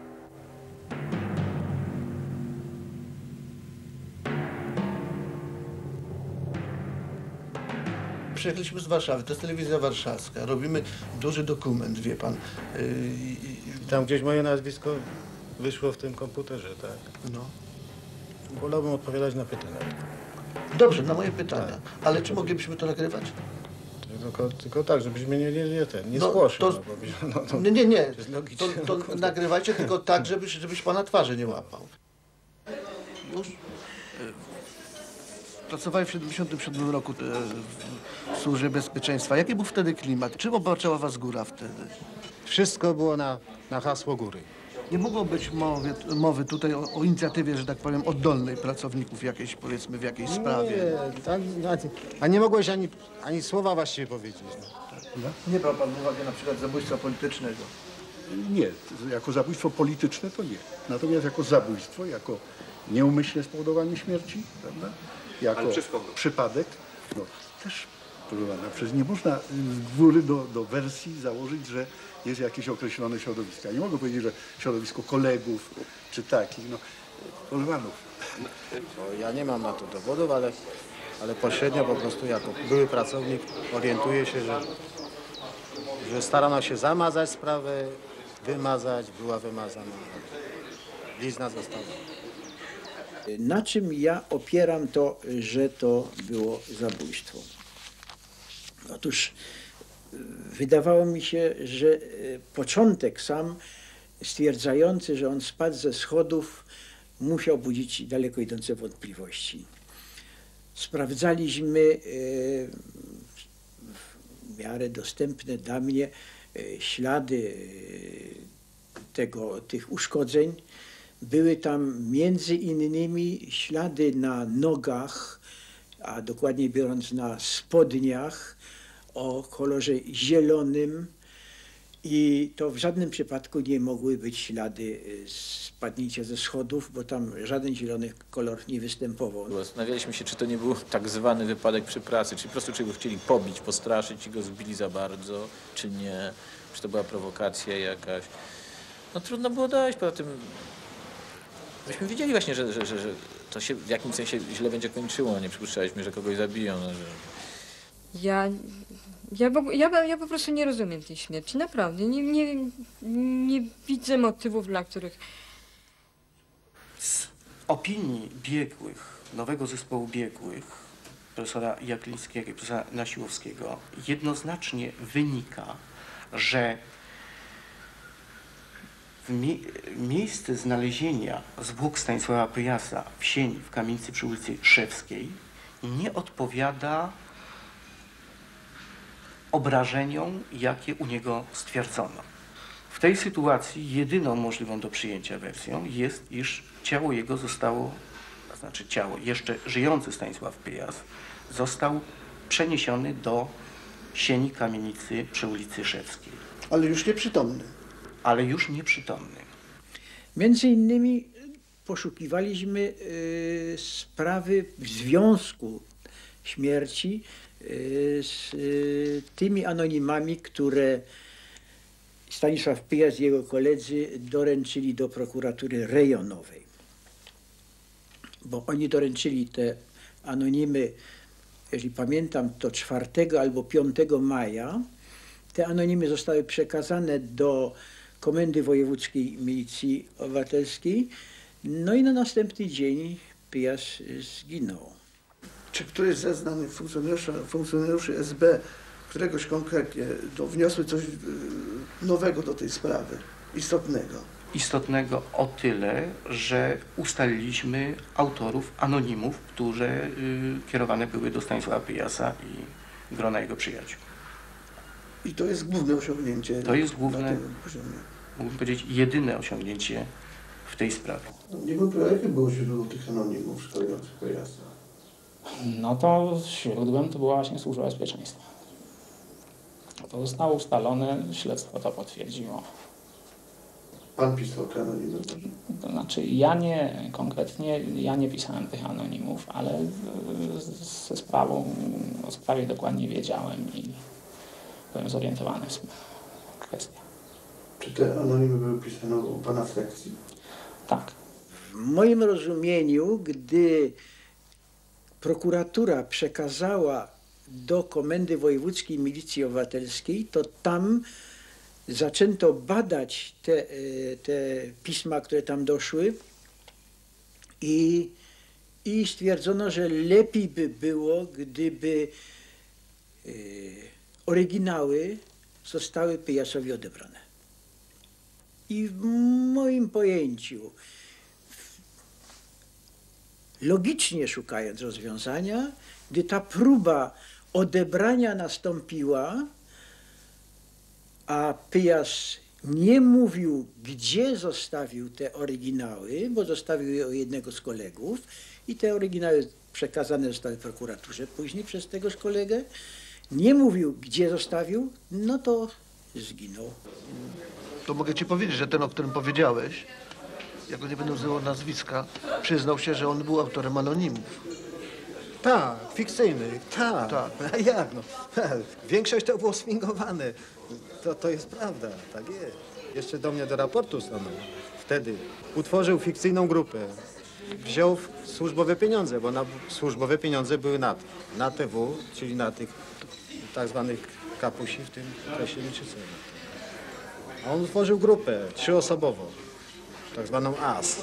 Speaker 1: Przyjechaliśmy z Warszawy, to jest telewizja warszawska, robimy duży dokument, wie pan.
Speaker 13: Tam gdzieś moje nazwisko wyszło w tym komputerze, tak?
Speaker 1: No.
Speaker 13: Wolałbym odpowiadać na pytania.
Speaker 1: Dobrze, na moje pytania. Ale czy moglibyśmy to nagrywać?
Speaker 13: Tylko tak, żebyś mnie nie
Speaker 1: No,
Speaker 13: zgłosił.
Speaker 1: to-
Speaker 13: No,
Speaker 1: Nie.
Speaker 13: to jest logiczne.
Speaker 1: To nagrywajcie tylko tak, żebyś pana twarzy nie łapał. Już? Pracowałem w 1977 roku w Służbie Bezpieczeństwa. Jaki był wtedy klimat? Czym obarczała was góra wtedy?
Speaker 13: Wszystko było na hasło góry.
Speaker 1: Nie mogło być mowy tutaj o inicjatywie, że tak powiem, oddolnej pracowników jakiejś, powiedzmy, w jakiejś sprawie.
Speaker 13: A nie mogłeś ani słowa właściwie powiedzieć.
Speaker 1: Nie brał pan uwagi na przykład zabójstwa politycznego.
Speaker 19: Nie, jako zabójstwo polityczne to nie. Natomiast jako zabójstwo, jako nieumyślne spowodowanie śmierci, prawda? Jako przypadek, no też, proszę pana, przecież nie można z góry do wersji założyć, że jest jakieś określone środowisko. Ja nie mogę powiedzieć, że środowisko kolegów czy takich, no, proszę panów.
Speaker 13: Ja nie mam na to dowodów, ale pośrednio po prostu jako były pracownik orientuję się, że starano się zamazać sprawę, wymazać, była wymazana. Blizna została.
Speaker 11: Na czym ja opieram to, że to było zabójstwo? Otóż wydawało mi się, że początek sam stwierdzający, że on spadł ze schodów, musiał budzić daleko idące wątpliwości. Sprawdzaliśmy w miarę dostępne dla mnie ślady tych uszkodzeń. Były tam między innymi ślady na nogach, a dokładnie biorąc na spodniach o kolorze zielonym i to w żadnym przypadku nie mogły być ślady spadnięcia ze schodów, bo tam żaden zielony kolor nie występował.
Speaker 9: Zastanawialiśmy się, czy to nie był tak zwany wypadek przy pracy, czy po prostu czy go chcieli pobić, postraszyć i go zbili za bardzo, czy nie, czy to była prowokacja jakaś. No trudno było dojść, poza tym myśmy wiedzieli właśnie, że to się w jakimś sensie źle będzie kończyło, nie przypuszczaliśmy, że kogoś zabiją. No, że...
Speaker 7: Ja po prostu nie rozumiem tej śmierci, naprawdę. Nie widzę motywów, dla których...
Speaker 16: Z opinii biegłych, nowego zespołu biegłych, profesora Jaklińskiego i profesora Nasiłowskiego, jednoznacznie wynika, że miejsce znalezienia zwłok Stanisława Pyjasa w sieni w kamienicy przy ulicy Szewskiej nie odpowiada obrażeniom, jakie u niego stwierdzono. W tej sytuacji jedyną możliwą do przyjęcia wersją jest, iż ciało jego zostało, to znaczy ciało, jeszcze żyjący Stanisław Pyjas został przeniesiony do sieni kamienicy przy ulicy Szewskiej.
Speaker 1: Ale już nieprzytomny.
Speaker 16: Ale już nieprzytomny.
Speaker 11: Między innymi poszukiwaliśmy sprawy w związku śmierci z tymi anonimami, które Stanisław Pyjas i jego koledzy doręczyli do prokuratury rejonowej. bo oni doręczyli te anonimy, jeżeli pamiętam, to 4 albo 5 maja. Te anonimy zostały przekazane do Komendy Wojewódzkiej Milicji Obywatelskiej. No i na następny dzień Pyjas zginął.
Speaker 1: Czy któryś z zeznań funkcjonariuszy SB któregoś konkretnie wniosły coś nowego do tej sprawy, istotnego?
Speaker 16: Istotnego o tyle, że ustaliliśmy autorów anonimów, które kierowane były do Stanisława Pyjasa i grona jego przyjaciół.
Speaker 1: I to jest główne osiągnięcie.
Speaker 16: To jest główne, mógłbym powiedzieć, jedyne osiągnięcie w tej sprawie.
Speaker 1: Jakie było źródło tych anonimów szkalujących Pyjasa?
Speaker 6: No to źródłem to była właśnie Służba Bezpieczeństwa. To zostało ustalone, śledztwo to potwierdziło.
Speaker 1: Pan pisał te anonimy?
Speaker 6: To znaczy ja nie, konkretnie ja nie pisałem tych anonimów, ale ze sprawą, o sprawie dokładnie wiedziałem i byłem zorientowany w kwestiach.
Speaker 1: Czy te anonimy były pisane u pana w sekcji?
Speaker 6: Tak.
Speaker 11: W moim rozumieniu, gdy prokuratura przekazała do Komendy Wojewódzkiej Milicji Obywatelskiej, to tam zaczęto badać te pisma, które tam doszły i stwierdzono, że lepiej by było, gdyby oryginały zostały Pyjasowi odebrane. I w moim pojęciu, logicznie szukając rozwiązania, gdy ta próba odebrania nastąpiła, a Pyjas nie mówił, gdzie zostawił te oryginały, bo zostawił je u jednego z kolegów i te oryginały przekazane zostały prokuraturze później przez tegoż kolegę. Nie mówił, gdzie zostawił, no to zginął.
Speaker 21: To mogę ci powiedzieć, że ten, o którym powiedziałeś, jak go nie będę używał nazwiska, przyznał się, że on był autorem anonimów.
Speaker 15: Tak, fikcyjnych, tak. A jak no? Większość to było sfingowane. To jest prawda, tak jest. Jeszcze do mnie do raportu stanął. Wtedy utworzył fikcyjną grupę. Wziął służbowe pieniądze, bo służbowe pieniądze były na TW, czyli na tych tak zwanych kapusi, w tym okresie liczycy. A on utworzył grupę 3-osobową, tak zwaną AS.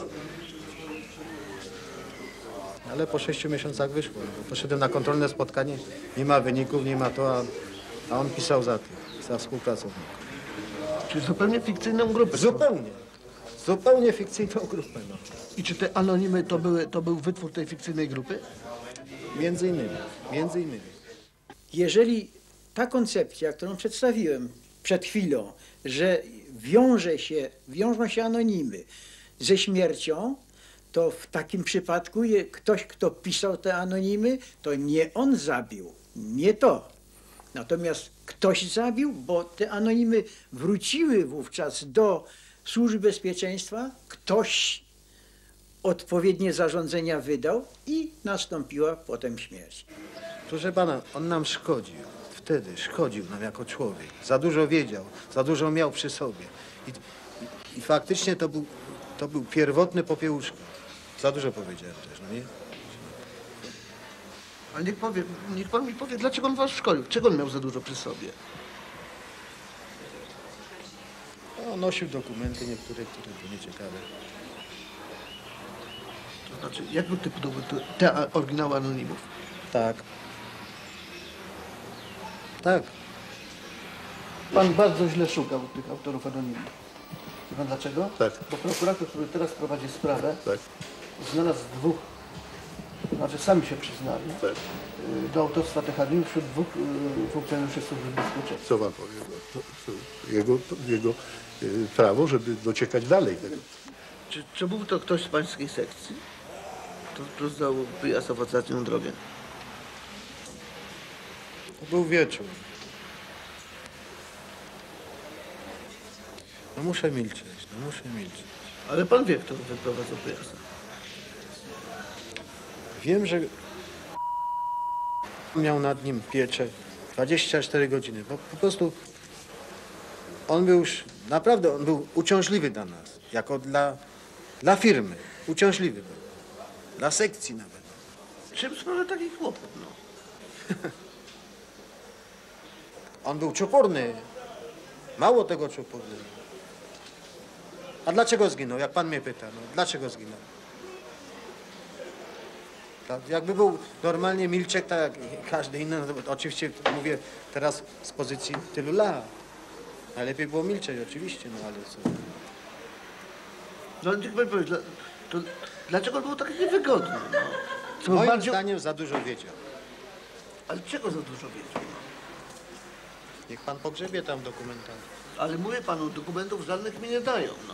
Speaker 15: Ale po 6 miesiącach wyszło. Poszedłem na kontrolne spotkanie, nie ma wyników, nie ma to, a on pisał za współpracowników.
Speaker 21: Czyli zupełnie fikcyjną grupę?
Speaker 15: Zupełnie fikcyjną grupę. No.
Speaker 21: I czy te anonimy to był wytwór tej fikcyjnej grupy?
Speaker 15: Między innymi.
Speaker 11: Jeżeli ta koncepcja, którą przedstawiłem przed chwilą, że wiążą się anonimy ze śmiercią, to w takim przypadku ktoś, kto pisał te anonimy, to nie on zabił, nie to. Natomiast ktoś zabił, bo te anonimy wróciły wówczas do Służby Bezpieczeństwa, ktoś odpowiednie zarządzenia wydał i nastąpiła potem śmierć.
Speaker 15: Proszę pana, on nam szkodził. Wtedy szkodził nam jako człowiek. Za dużo wiedział, za dużo miał przy sobie. I faktycznie to był pierwotny popiełuszka. Za dużo powiedziałem też, no nie?
Speaker 21: Ale niech pan mi powie, dlaczego on was szkolił? Czego on miał za dużo przy sobie?
Speaker 15: No, nosił dokumenty niektóre, które były nieciekawe.
Speaker 21: To znaczy, jakiego typu były te oryginały anonimów?
Speaker 15: Tak.
Speaker 21: Pan bardzo źle szukał tych autorów anonimów. Wie pan dlaczego?
Speaker 19: Tak.
Speaker 21: Bo prokurator, który teraz prowadzi sprawę, znalazł dwóch, znaczy sami się przyznali, do autorstwa tych anonimów wśród dwóch funkcjonariuszy Służby Bezpieczeństwa.
Speaker 19: Co pan powie? Jego prawo, żeby dociekać dalej tego.
Speaker 21: Czy był to ktoś z pańskiej sekcji, kto zdał Pyjasa w ostatnią drogę?
Speaker 15: To był wieczór. No muszę milczeć.
Speaker 21: Ale pan wie, kto wyprowadzał Pyjasa.
Speaker 15: Wiem, że miał nad nim pieczę 24 godziny, bo po prostu on był już, naprawdę on był uciążliwy dla nas, jako dla firmy, uciążliwy był. Na sekcji nawet.
Speaker 21: Czym sprawia taki kłopot, no?
Speaker 15: On był czoporny. Mało tego czoporny. A dlaczego zginął? Jak pan mnie pyta, no, dlaczego zginął? Jakby był normalnie Milczek, tak jak każdy inny, no, oczywiście mówię teraz z pozycji tylu lat. Najlepiej było milczeć, oczywiście, no ale co?
Speaker 21: No ale niech pan powie, to dlaczego było tak niewygodne? No?
Speaker 15: Moim zdaniem za dużo wiedział.
Speaker 21: Ale czego za dużo wiedział?
Speaker 15: Niech pan pogrzebie tam dokumentami.
Speaker 21: Ale mówię panu, dokumentów żadnych mi nie dają, no.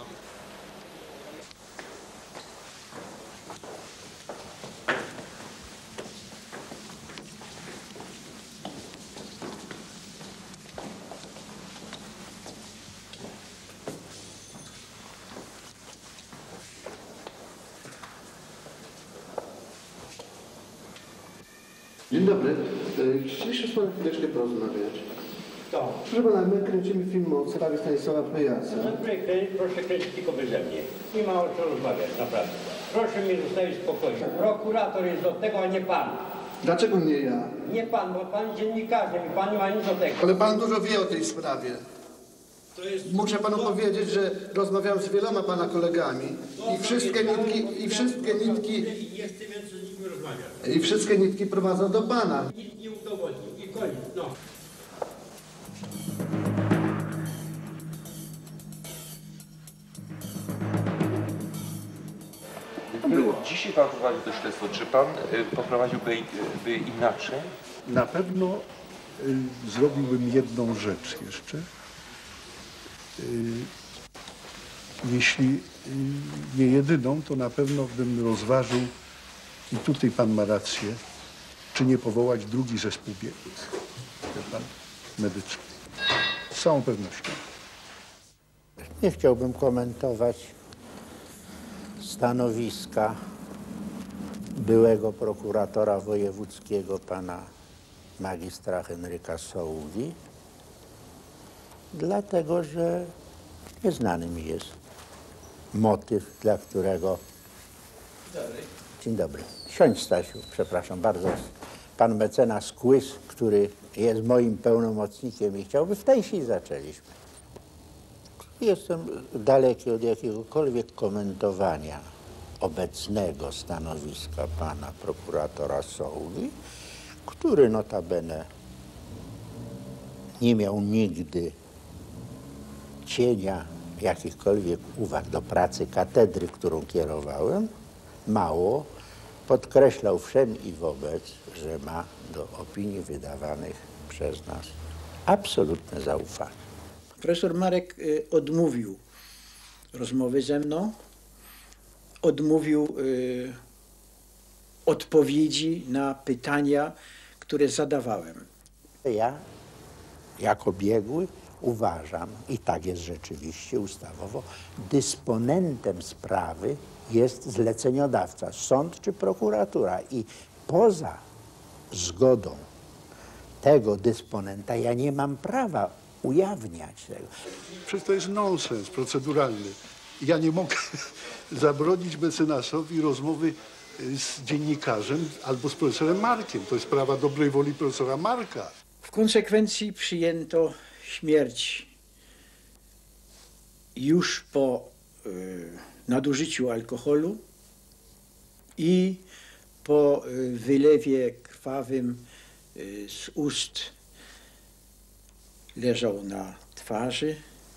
Speaker 21: Dzień dobry. Chcieliśmy z panem chwileczkę porozmawiać. Proszę pana, my kręcimy film o sprawie Stanisława Pyjasa.
Speaker 2: Proszę kręcić tylko beze mnie. Nie ma o co rozmawiać, naprawdę. Proszę mnie zostawić spokoju. Prokurator jest do tego, a nie pan.
Speaker 21: Dlaczego nie ja?
Speaker 2: Nie pan, bo pan dziennikarzem i pan nie ma nic do tego.
Speaker 21: Ale pan dużo wie o tej sprawie. Muszę panu powiedzieć, że rozmawiałem z wieloma pana kolegami i wszystkie nitki i wszystkie nitki prowadzą do pana.
Speaker 2: Nic nie udowodnił i koniec, no.
Speaker 20: Dzisiaj pan prowadził to śledztwo. Czy pan poprowadziłby inaczej?
Speaker 19: Na pewno zrobiłbym jedną rzecz jeszcze. Jeśli nie jedyną, to na pewno bym rozważył, i tutaj pan ma rację, czy nie powołać drugi zespół biegłych, wie pan, medyczny. Z całą pewnością.
Speaker 12: Nie chciałbym komentować stanowiska byłego prokuratora wojewódzkiego, pana magistra Henryka Sołgi, dlatego że nieznany mi jest motyw, dla którego... Dzień dobry. Siądź, Stasiu, przepraszam bardzo. Pan mecenas Kłys, który jest moim pełnomocnikiem i chciałby, w tej chwili zaczęliśmy. Jestem daleki od jakiegokolwiek komentowania obecnego stanowiska pana prokuratora Sołgi, który notabene nie miał nigdy cienia jakichkolwiek uwag do pracy katedry, którą kierowałem. Mało, podkreślał wszem i wobec, że ma do opinii wydawanych przez nas absolutne zaufanie.
Speaker 11: Profesor Marek odmówił rozmowy ze mną, odmówił odpowiedzi na pytania, które zadawałem.
Speaker 12: Ja, jako biegły, uważam, i tak jest rzeczywiście ustawowo, dysponentem sprawy jest zleceniodawca, sąd czy prokuratura. I poza zgodą tego dysponenta ja nie mam prawa ujawniać tego.
Speaker 19: Przecież to jest nonsens proceduralny. Ja nie mogę zabronić mecenasowi rozmowy z dziennikarzem albo z profesorem Markiem. To jest sprawa dobrej woli profesora Marka.
Speaker 11: W konsekwencji przyjęto śmierć już po nadużyciu alkoholu i po wylewie krwawym z ust. Leżał na twarzy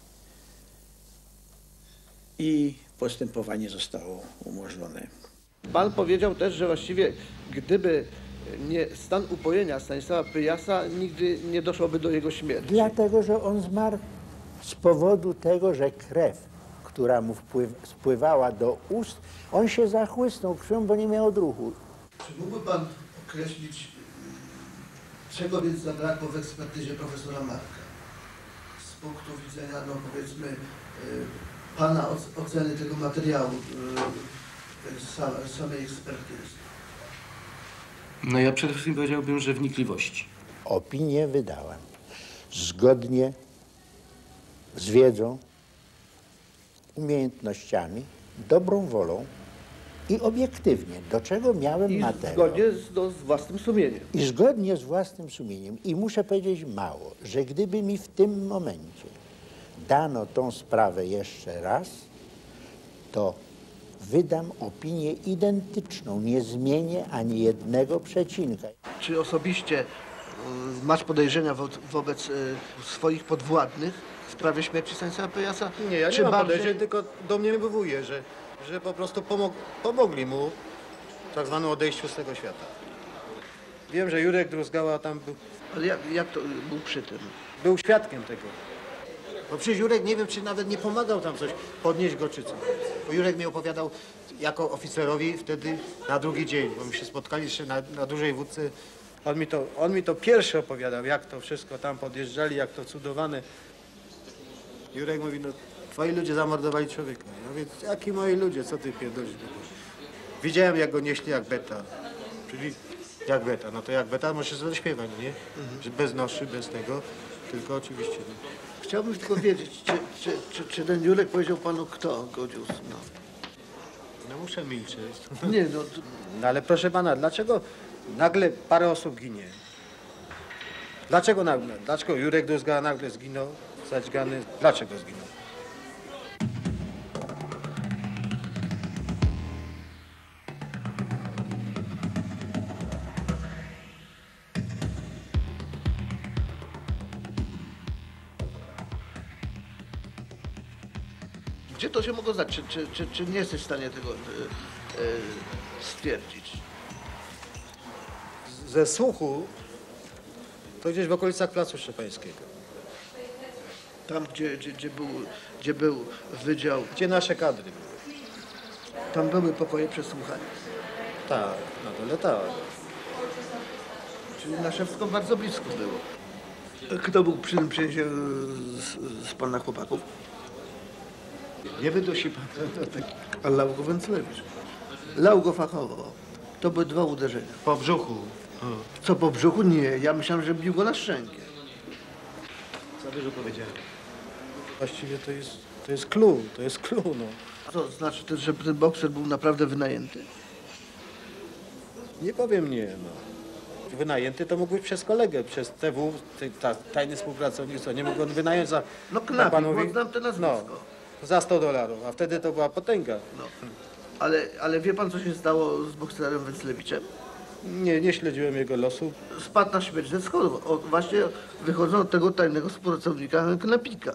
Speaker 11: i postępowanie zostało umorzone.
Speaker 21: Pan powiedział też, że właściwie gdyby nie stan upojenia Stanisława Pyjasa, nigdy nie doszłoby do jego śmierci.
Speaker 12: Dlatego, że on zmarł z powodu tego, że krew, która mu spływała do ust, on się zachłysnął krwią, bo nie miał odruchu.
Speaker 21: Czy mógłby pan określić, czego więc zabrakło w ekspertyzie profesora Marka? Z punktu widzenia, no powiedzmy, pana oceny tego materiału, samej ekspertyzy.
Speaker 16: No ja przede wszystkim powiedziałbym, że wnikliwości.
Speaker 12: Opinię wydałem zgodnie z wiedzą, umiejętnościami, dobrą wolą I obiektywnie, do czego miałem
Speaker 1: I
Speaker 12: materiał.
Speaker 1: zgodnie z własnym sumieniem.
Speaker 12: I zgodnie z własnym sumieniem. I muszę powiedzieć mało, że gdyby mi w tym momencie dano tą sprawę jeszcze raz, to wydam opinię identyczną, nie zmienię ani jednego przecinka.
Speaker 1: Czy osobiście masz podejrzenia wobec swoich podwładnych w sprawie śmierci Stanisława Pyjasa?
Speaker 15: Nie, ja nie
Speaker 1: Czy
Speaker 15: mam
Speaker 1: bardziej-
Speaker 15: podejrzeń, tylko domniemywuję, że po prostu pomogli mu w tak zwanym odejściu z tego świata. Wiem, że Jurek Druzgała tam był.
Speaker 1: Ale jak to był przy tym?
Speaker 15: Był świadkiem tego. Bo przecież Jurek, nie wiem, czy nawet nie pomagał tam coś, podnieść go czy co. Bo Jurek mi opowiadał jako oficerowi wtedy na drugi dzień, bo my się spotkali jeszcze na dużej wódce. On mi to pierwszy opowiadał, jak to wszystko tam podjeżdżali, jak to cudowane. Jurek mówi, no twoi ludzie zamordowali człowieka. Ja mówię, jaki moi ludzie, co ty pierdolisz? Widziałem, jak go nieśli jak beta. Czyli jak beta, no to jak beta może się zaśpiewać, nie? Że bez noszy, bez tego, tylko oczywiście. No.
Speaker 1: Chciałbym tylko wiedzieć, czy ten Jurek powiedział panu, kto go dziósł? No.
Speaker 15: No muszę milczeć.
Speaker 1: Nie, no.
Speaker 15: No ale proszę pana, dlaczego nagle parę osób ginie? Dlaczego nagle? Dlaczego Jurek Druzgała nagle zginął, zadźgany? Dlaczego zginął?
Speaker 1: Gdzie to się mogło znać? Czy nie jesteś w stanie tego stwierdzić?
Speaker 15: Ze słuchu to gdzieś w okolicach Placu Szczepańskiego.
Speaker 1: Tam, gdzie był wydział.
Speaker 15: Gdzie nasze kadry były.
Speaker 1: Tam były pokoje przesłuchań.
Speaker 15: Tak, na dole tak.
Speaker 1: Czyli na Szewską bardzo blisko było. Kto był przy tym przyjęciu z pana chłopaków?
Speaker 15: Nie wydusi pan.
Speaker 1: A Laugo Węclewicz. Laugo fachowo. To były 2 uderzenia.
Speaker 15: Po brzuchu.
Speaker 1: Co po brzuchu? Nie. Ja myślałem, że bił go na szczękę.
Speaker 15: Za dużo powiedziałem. Właściwie to jest clue, no.
Speaker 1: To znaczy, że ten bokser był naprawdę wynajęty?
Speaker 15: Nie powiem nie, no. Wynajęty to mógł być przez kolegę, przez TW, tajny współpracownik, co nie mógł on wynająć za...
Speaker 1: No Knapik, bo znam to nazwisko.
Speaker 15: No, za $100, a wtedy to była potęga.
Speaker 1: No. Ale wie pan, co się stało z bokserem Węclewiczem?
Speaker 15: Nie śledziłem jego losu.
Speaker 1: Spadł na śmierć ze schodów. Właśnie wychodzą od tego tajnego współpracownika Knapika.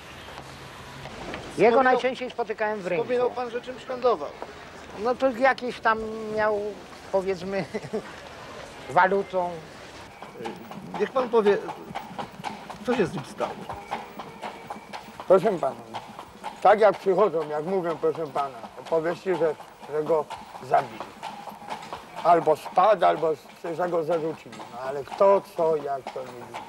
Speaker 3: Jego najczęściej spotykałem w rynku.
Speaker 1: Wspominał pan, że czymś handlował.
Speaker 3: No to jakiś tam miał, powiedzmy, walutą.
Speaker 1: Niech pan powie, co się z nim stało?
Speaker 3: Proszę pana, tak jak przychodzą, jak mówią, proszę pana, opowieści, że go zabili. Albo spadł, albo że go zarzucili. No ale kto, co, jak, to nie wiem.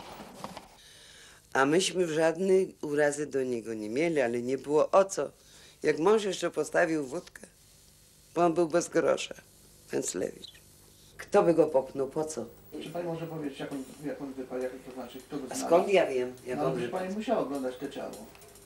Speaker 22: A myśmy żadnej urazy do niego nie mieli, ale nie było o co. Jak mąż jeszcze postawił wódkę, bo on był bez grosza, Węclewicz. Kto by go popchnął, po co?
Speaker 1: Czy pani może powiedzieć, jak on wypadł, jak to znaczy, kto go
Speaker 22: A
Speaker 1: znalazł?
Speaker 22: skąd ja wiem, jak
Speaker 1: No,
Speaker 22: on
Speaker 1: ale
Speaker 22: wypadł?
Speaker 1: pani musiała oglądać to ciało.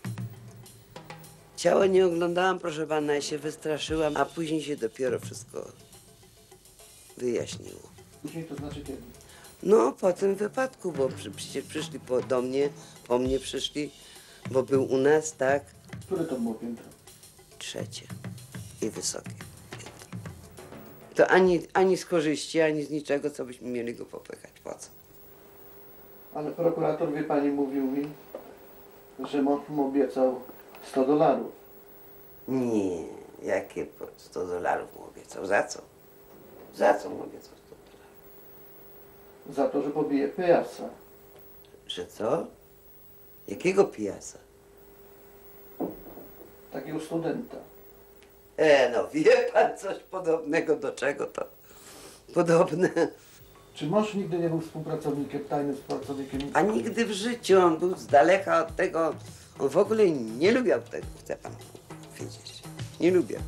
Speaker 22: Ciało nie oglądałam, proszę pana, ja się wystraszyłam, a później się dopiero wszystko wyjaśniło.
Speaker 1: Później to znaczy kiedy?
Speaker 22: No, po tym wypadku, bo przecież przyszli do mnie, po mnie przyszli, bo był u nas, tak?
Speaker 1: Które to było piętro?
Speaker 22: 3. i wysokie piętro. To ani z korzyści, ani z niczego, co byśmy mieli go popychać. Po co?
Speaker 1: Ale prokurator, wie pani, mówił mi, że mąż mu obiecał $100.
Speaker 22: Nie, jakie $100 mu obiecał? Za co? Za co mu obiecał $100?
Speaker 1: Za to, że pobije Pyjasa.
Speaker 22: Że co? Jakiego Pyjasa?
Speaker 1: Takiego studenta.
Speaker 22: No wie pan coś podobnego, do czego to podobne?
Speaker 1: Czy mąż nigdy nie był współpracownikiem, tajnym współpracownikiem?
Speaker 22: A nigdy w życiu, on był z daleka od tego, on w ogóle nie lubiał tego, chce pan wiedzieć. Nie lubiał.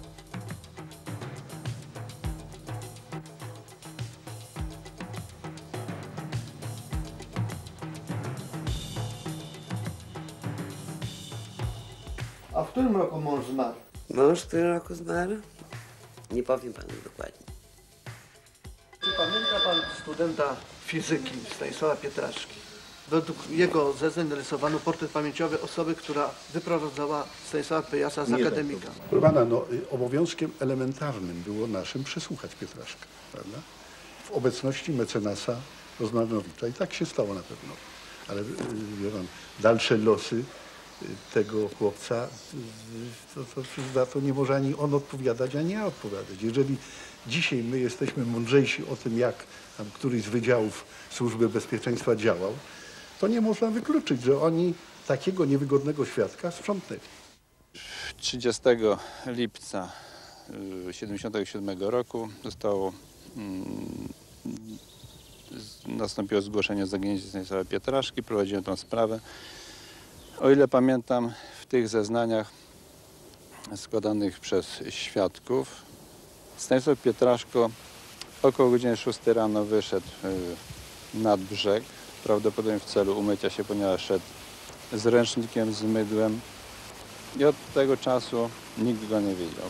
Speaker 1: A w którym roku mąż zmarł?
Speaker 22: Mąż w którym roku zmarł? Nie powiem panu dokładnie.
Speaker 21: Czy pamięta pan studenta fizyki Stanisława Pietraszki? Według jego zeznań narysowano portret pamięciowy osoby, która wyprowadzała Stanisława Pyjasa z akademika.
Speaker 19: Proszę pana, no, obowiązkiem elementarnym było naszym przesłuchać Pietraszka, prawda? W obecności mecenasa Rozmanowicza. I tak się stało na pewno. Ale wie pan, dalsze losy tego chłopca, za to nie może ani on odpowiadać, ani ja odpowiadać. Jeżeli dzisiaj my jesteśmy mądrzejsi o tym, jak tam któryś z wydziałów Służby Bezpieczeństwa działał, to nie można wykluczyć, że oni takiego niewygodnego świadka sprzątnęli.
Speaker 8: 30 lipca 1977 roku nastąpiło zgłoszenie o zaginięciu Stanisława Pietraszki. Prowadziłem tę sprawę. O ile pamiętam, w tych zeznaniach składanych przez świadków Stanisław Pietraszko około godziny 6 rano wyszedł nad brzeg, prawdopodobnie w celu umycia się, ponieważ szedł z ręcznikiem, z mydłem i od tego czasu nikt go nie widział.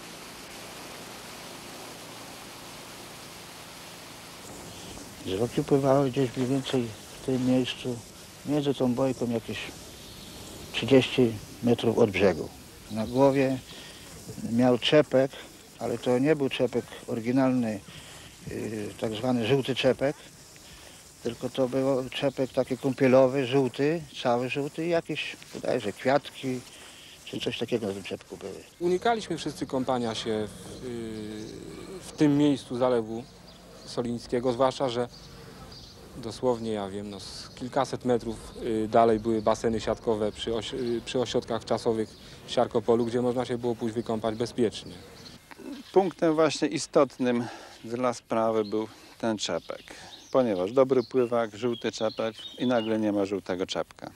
Speaker 10: Zwłoki pływały gdzieś mniej więcej w tym miejscu, między tą bojką jakieś 30 metrów od brzegu. Na głowie miał czepek, ale to nie był czepek oryginalny, tak zwany żółty czepek, tylko to był czepek taki kąpielowy, żółty, cały żółty i jakieś, wydaje się, kwiatki czy coś takiego na tym czepku były.
Speaker 23: Unikaliśmy wszyscy kąpania się w tym miejscu zalewu solińskiego, zwłaszcza, że dosłownie, ja wiem, no, z kilkaset metrów dalej były baseny siatkowe przy ośrodkach czasowych w Siarkopolu, gdzie można się było pójść wykąpać bezpiecznie.
Speaker 8: Punktem właśnie istotnym dla sprawy był ten czepek, ponieważ dobry pływak, żółty czepek i nagle nie ma żółtego czepka.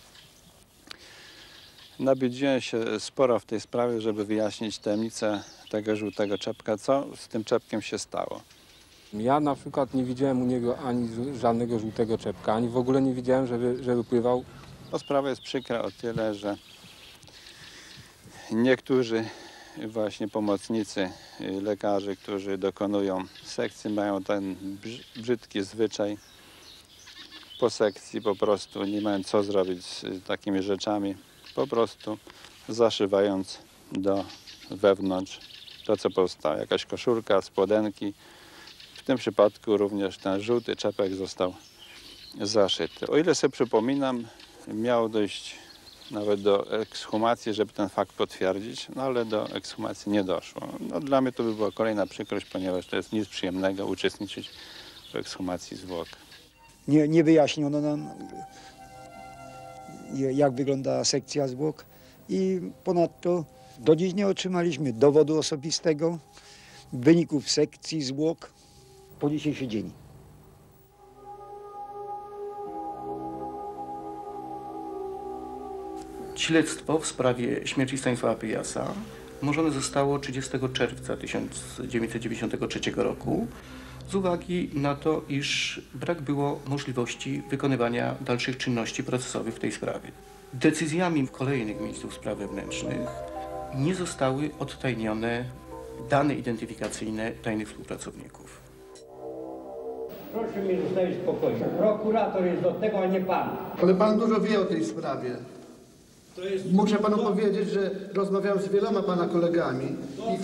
Speaker 8: Nabidziłem się sporo w tej sprawie, żeby wyjaśnić tajemnicę tego żółtego czepka, co z tym czepkiem się stało.
Speaker 23: Ja na przykład nie widziałem u niego ani żadnego żółtego czepka, ani w ogóle nie widziałem, żeby pływał.
Speaker 8: To sprawa jest przykra o tyle, że niektórzy właśnie pomocnicy lekarzy, którzy dokonują sekcji, mają ten brzydki zwyczaj po sekcji po prostu nie mają co zrobić z takimi rzeczami, po prostu zaszywając wewnątrz to, co powstało, jakaś koszulka, spodenki. W tym przypadku również ten żółty czepek został zaszyty. O ile sobie przypominam, miało dojść nawet do ekshumacji, żeby ten fakt potwierdzić, no ale do ekshumacji nie doszło. No, dla mnie to by była kolejna przykrość, ponieważ to jest nic przyjemnego uczestniczyć w ekshumacji zwłok.
Speaker 17: Nie wyjaśniono nam, jak wygląda sekcja zwłok i ponadto do dziś nie otrzymaliśmy dowodu osobistego, wyników sekcji zwłok po dzisiejszy dzień.
Speaker 16: Śledztwo w sprawie śmierci Stanisława Pyjasa umorzone zostało 30 czerwca 1993 roku z uwagi na to, iż brak było możliwości wykonywania dalszych czynności procesowych w tej sprawie. Decyzjami kolejnych ministrów spraw wewnętrznych nie zostały odtajnione dane identyfikacyjne tajnych współpracowników.
Speaker 2: Proszę mnie zostawić spokojnie. Prokurator jest do tego, a nie pan.
Speaker 21: Ale pan dużo wie o tej sprawie. Muszę panu powiedzieć, że rozmawiałem z wieloma pana kolegami i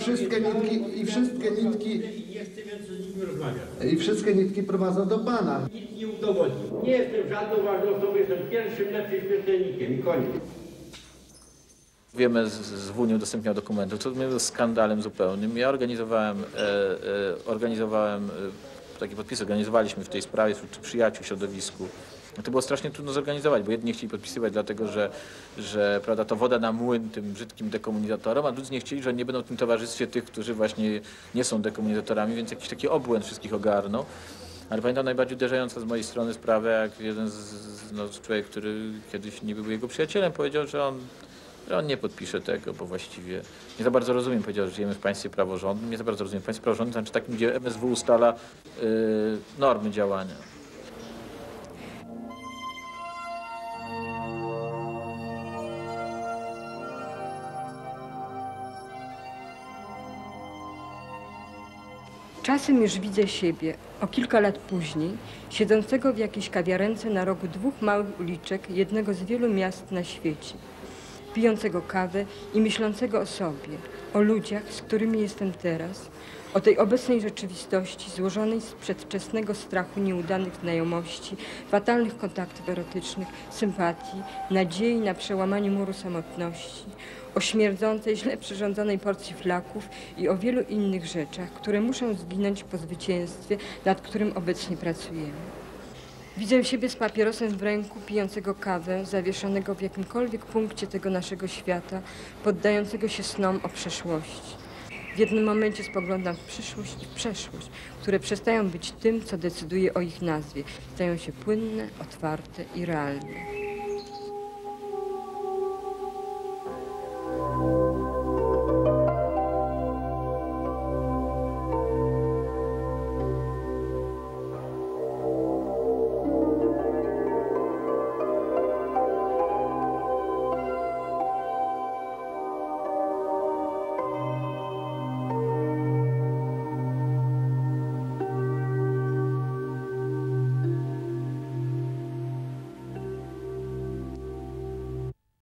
Speaker 21: wszystkie nitki prowadzą do pana.
Speaker 2: Nic nie udowodnił. Nie jestem żadną ważną osobą, jestem pierwszym lepszym śmiertelnikiem i koniec.
Speaker 9: Wiemy, z W nie udostępniał dokumentów, to był skandalem zupełnym. Ja organizowałem takie podpisy, organizowaliśmy w tej sprawie wśród przyjaciół w środowisku. To było strasznie trudno zorganizować, bo jedni nie chcieli podpisywać dlatego, że prawda, to woda na młyn tym brzydkim dekomunizatorom, a drudzy nie chcieli, że nie będą w tym towarzystwie tych, którzy właśnie nie są dekomunizatorami, więc jakiś taki obłęd wszystkich ogarnął. Ale pamiętam najbardziej uderzająca z mojej strony sprawę, jak jeden człowiek, który kiedyś nie był jego przyjacielem, powiedział, że on nie podpisze tego, bo właściwie nie za bardzo rozumiem, powiedział, że żyjemy w państwie praworządnym, nie za bardzo rozumiem państwo praworządne, to znaczy takim, gdzie MSW ustala normy działania.
Speaker 7: Czasem już widzę siebie, o kilka lat później, siedzącego w jakiejś kawiarence na rogu dwóch małych uliczek jednego z wielu miast na świecie, pijącego kawę i myślącego o sobie, o ludziach, z którymi jestem teraz, o tej obecnej rzeczywistości złożonej z przedwczesnego strachu, nieudanych znajomości, fatalnych kontaktów erotycznych, sympatii, nadziei na przełamanie muru samotności, o śmierdzącej, źle przyrządzonej porcji flaków i o wielu innych rzeczach, które muszą zginąć po zwycięstwie, nad którym obecnie pracujemy. Widzę siebie z papierosem w ręku, pijącego kawę, zawieszonego w jakimkolwiek punkcie tego naszego świata, poddającego się snom o przeszłości. W jednym momencie spoglądam w przyszłość i w przeszłość, które przestają być tym, co decyduje o ich nazwie. Stają się płynne, otwarte i realne.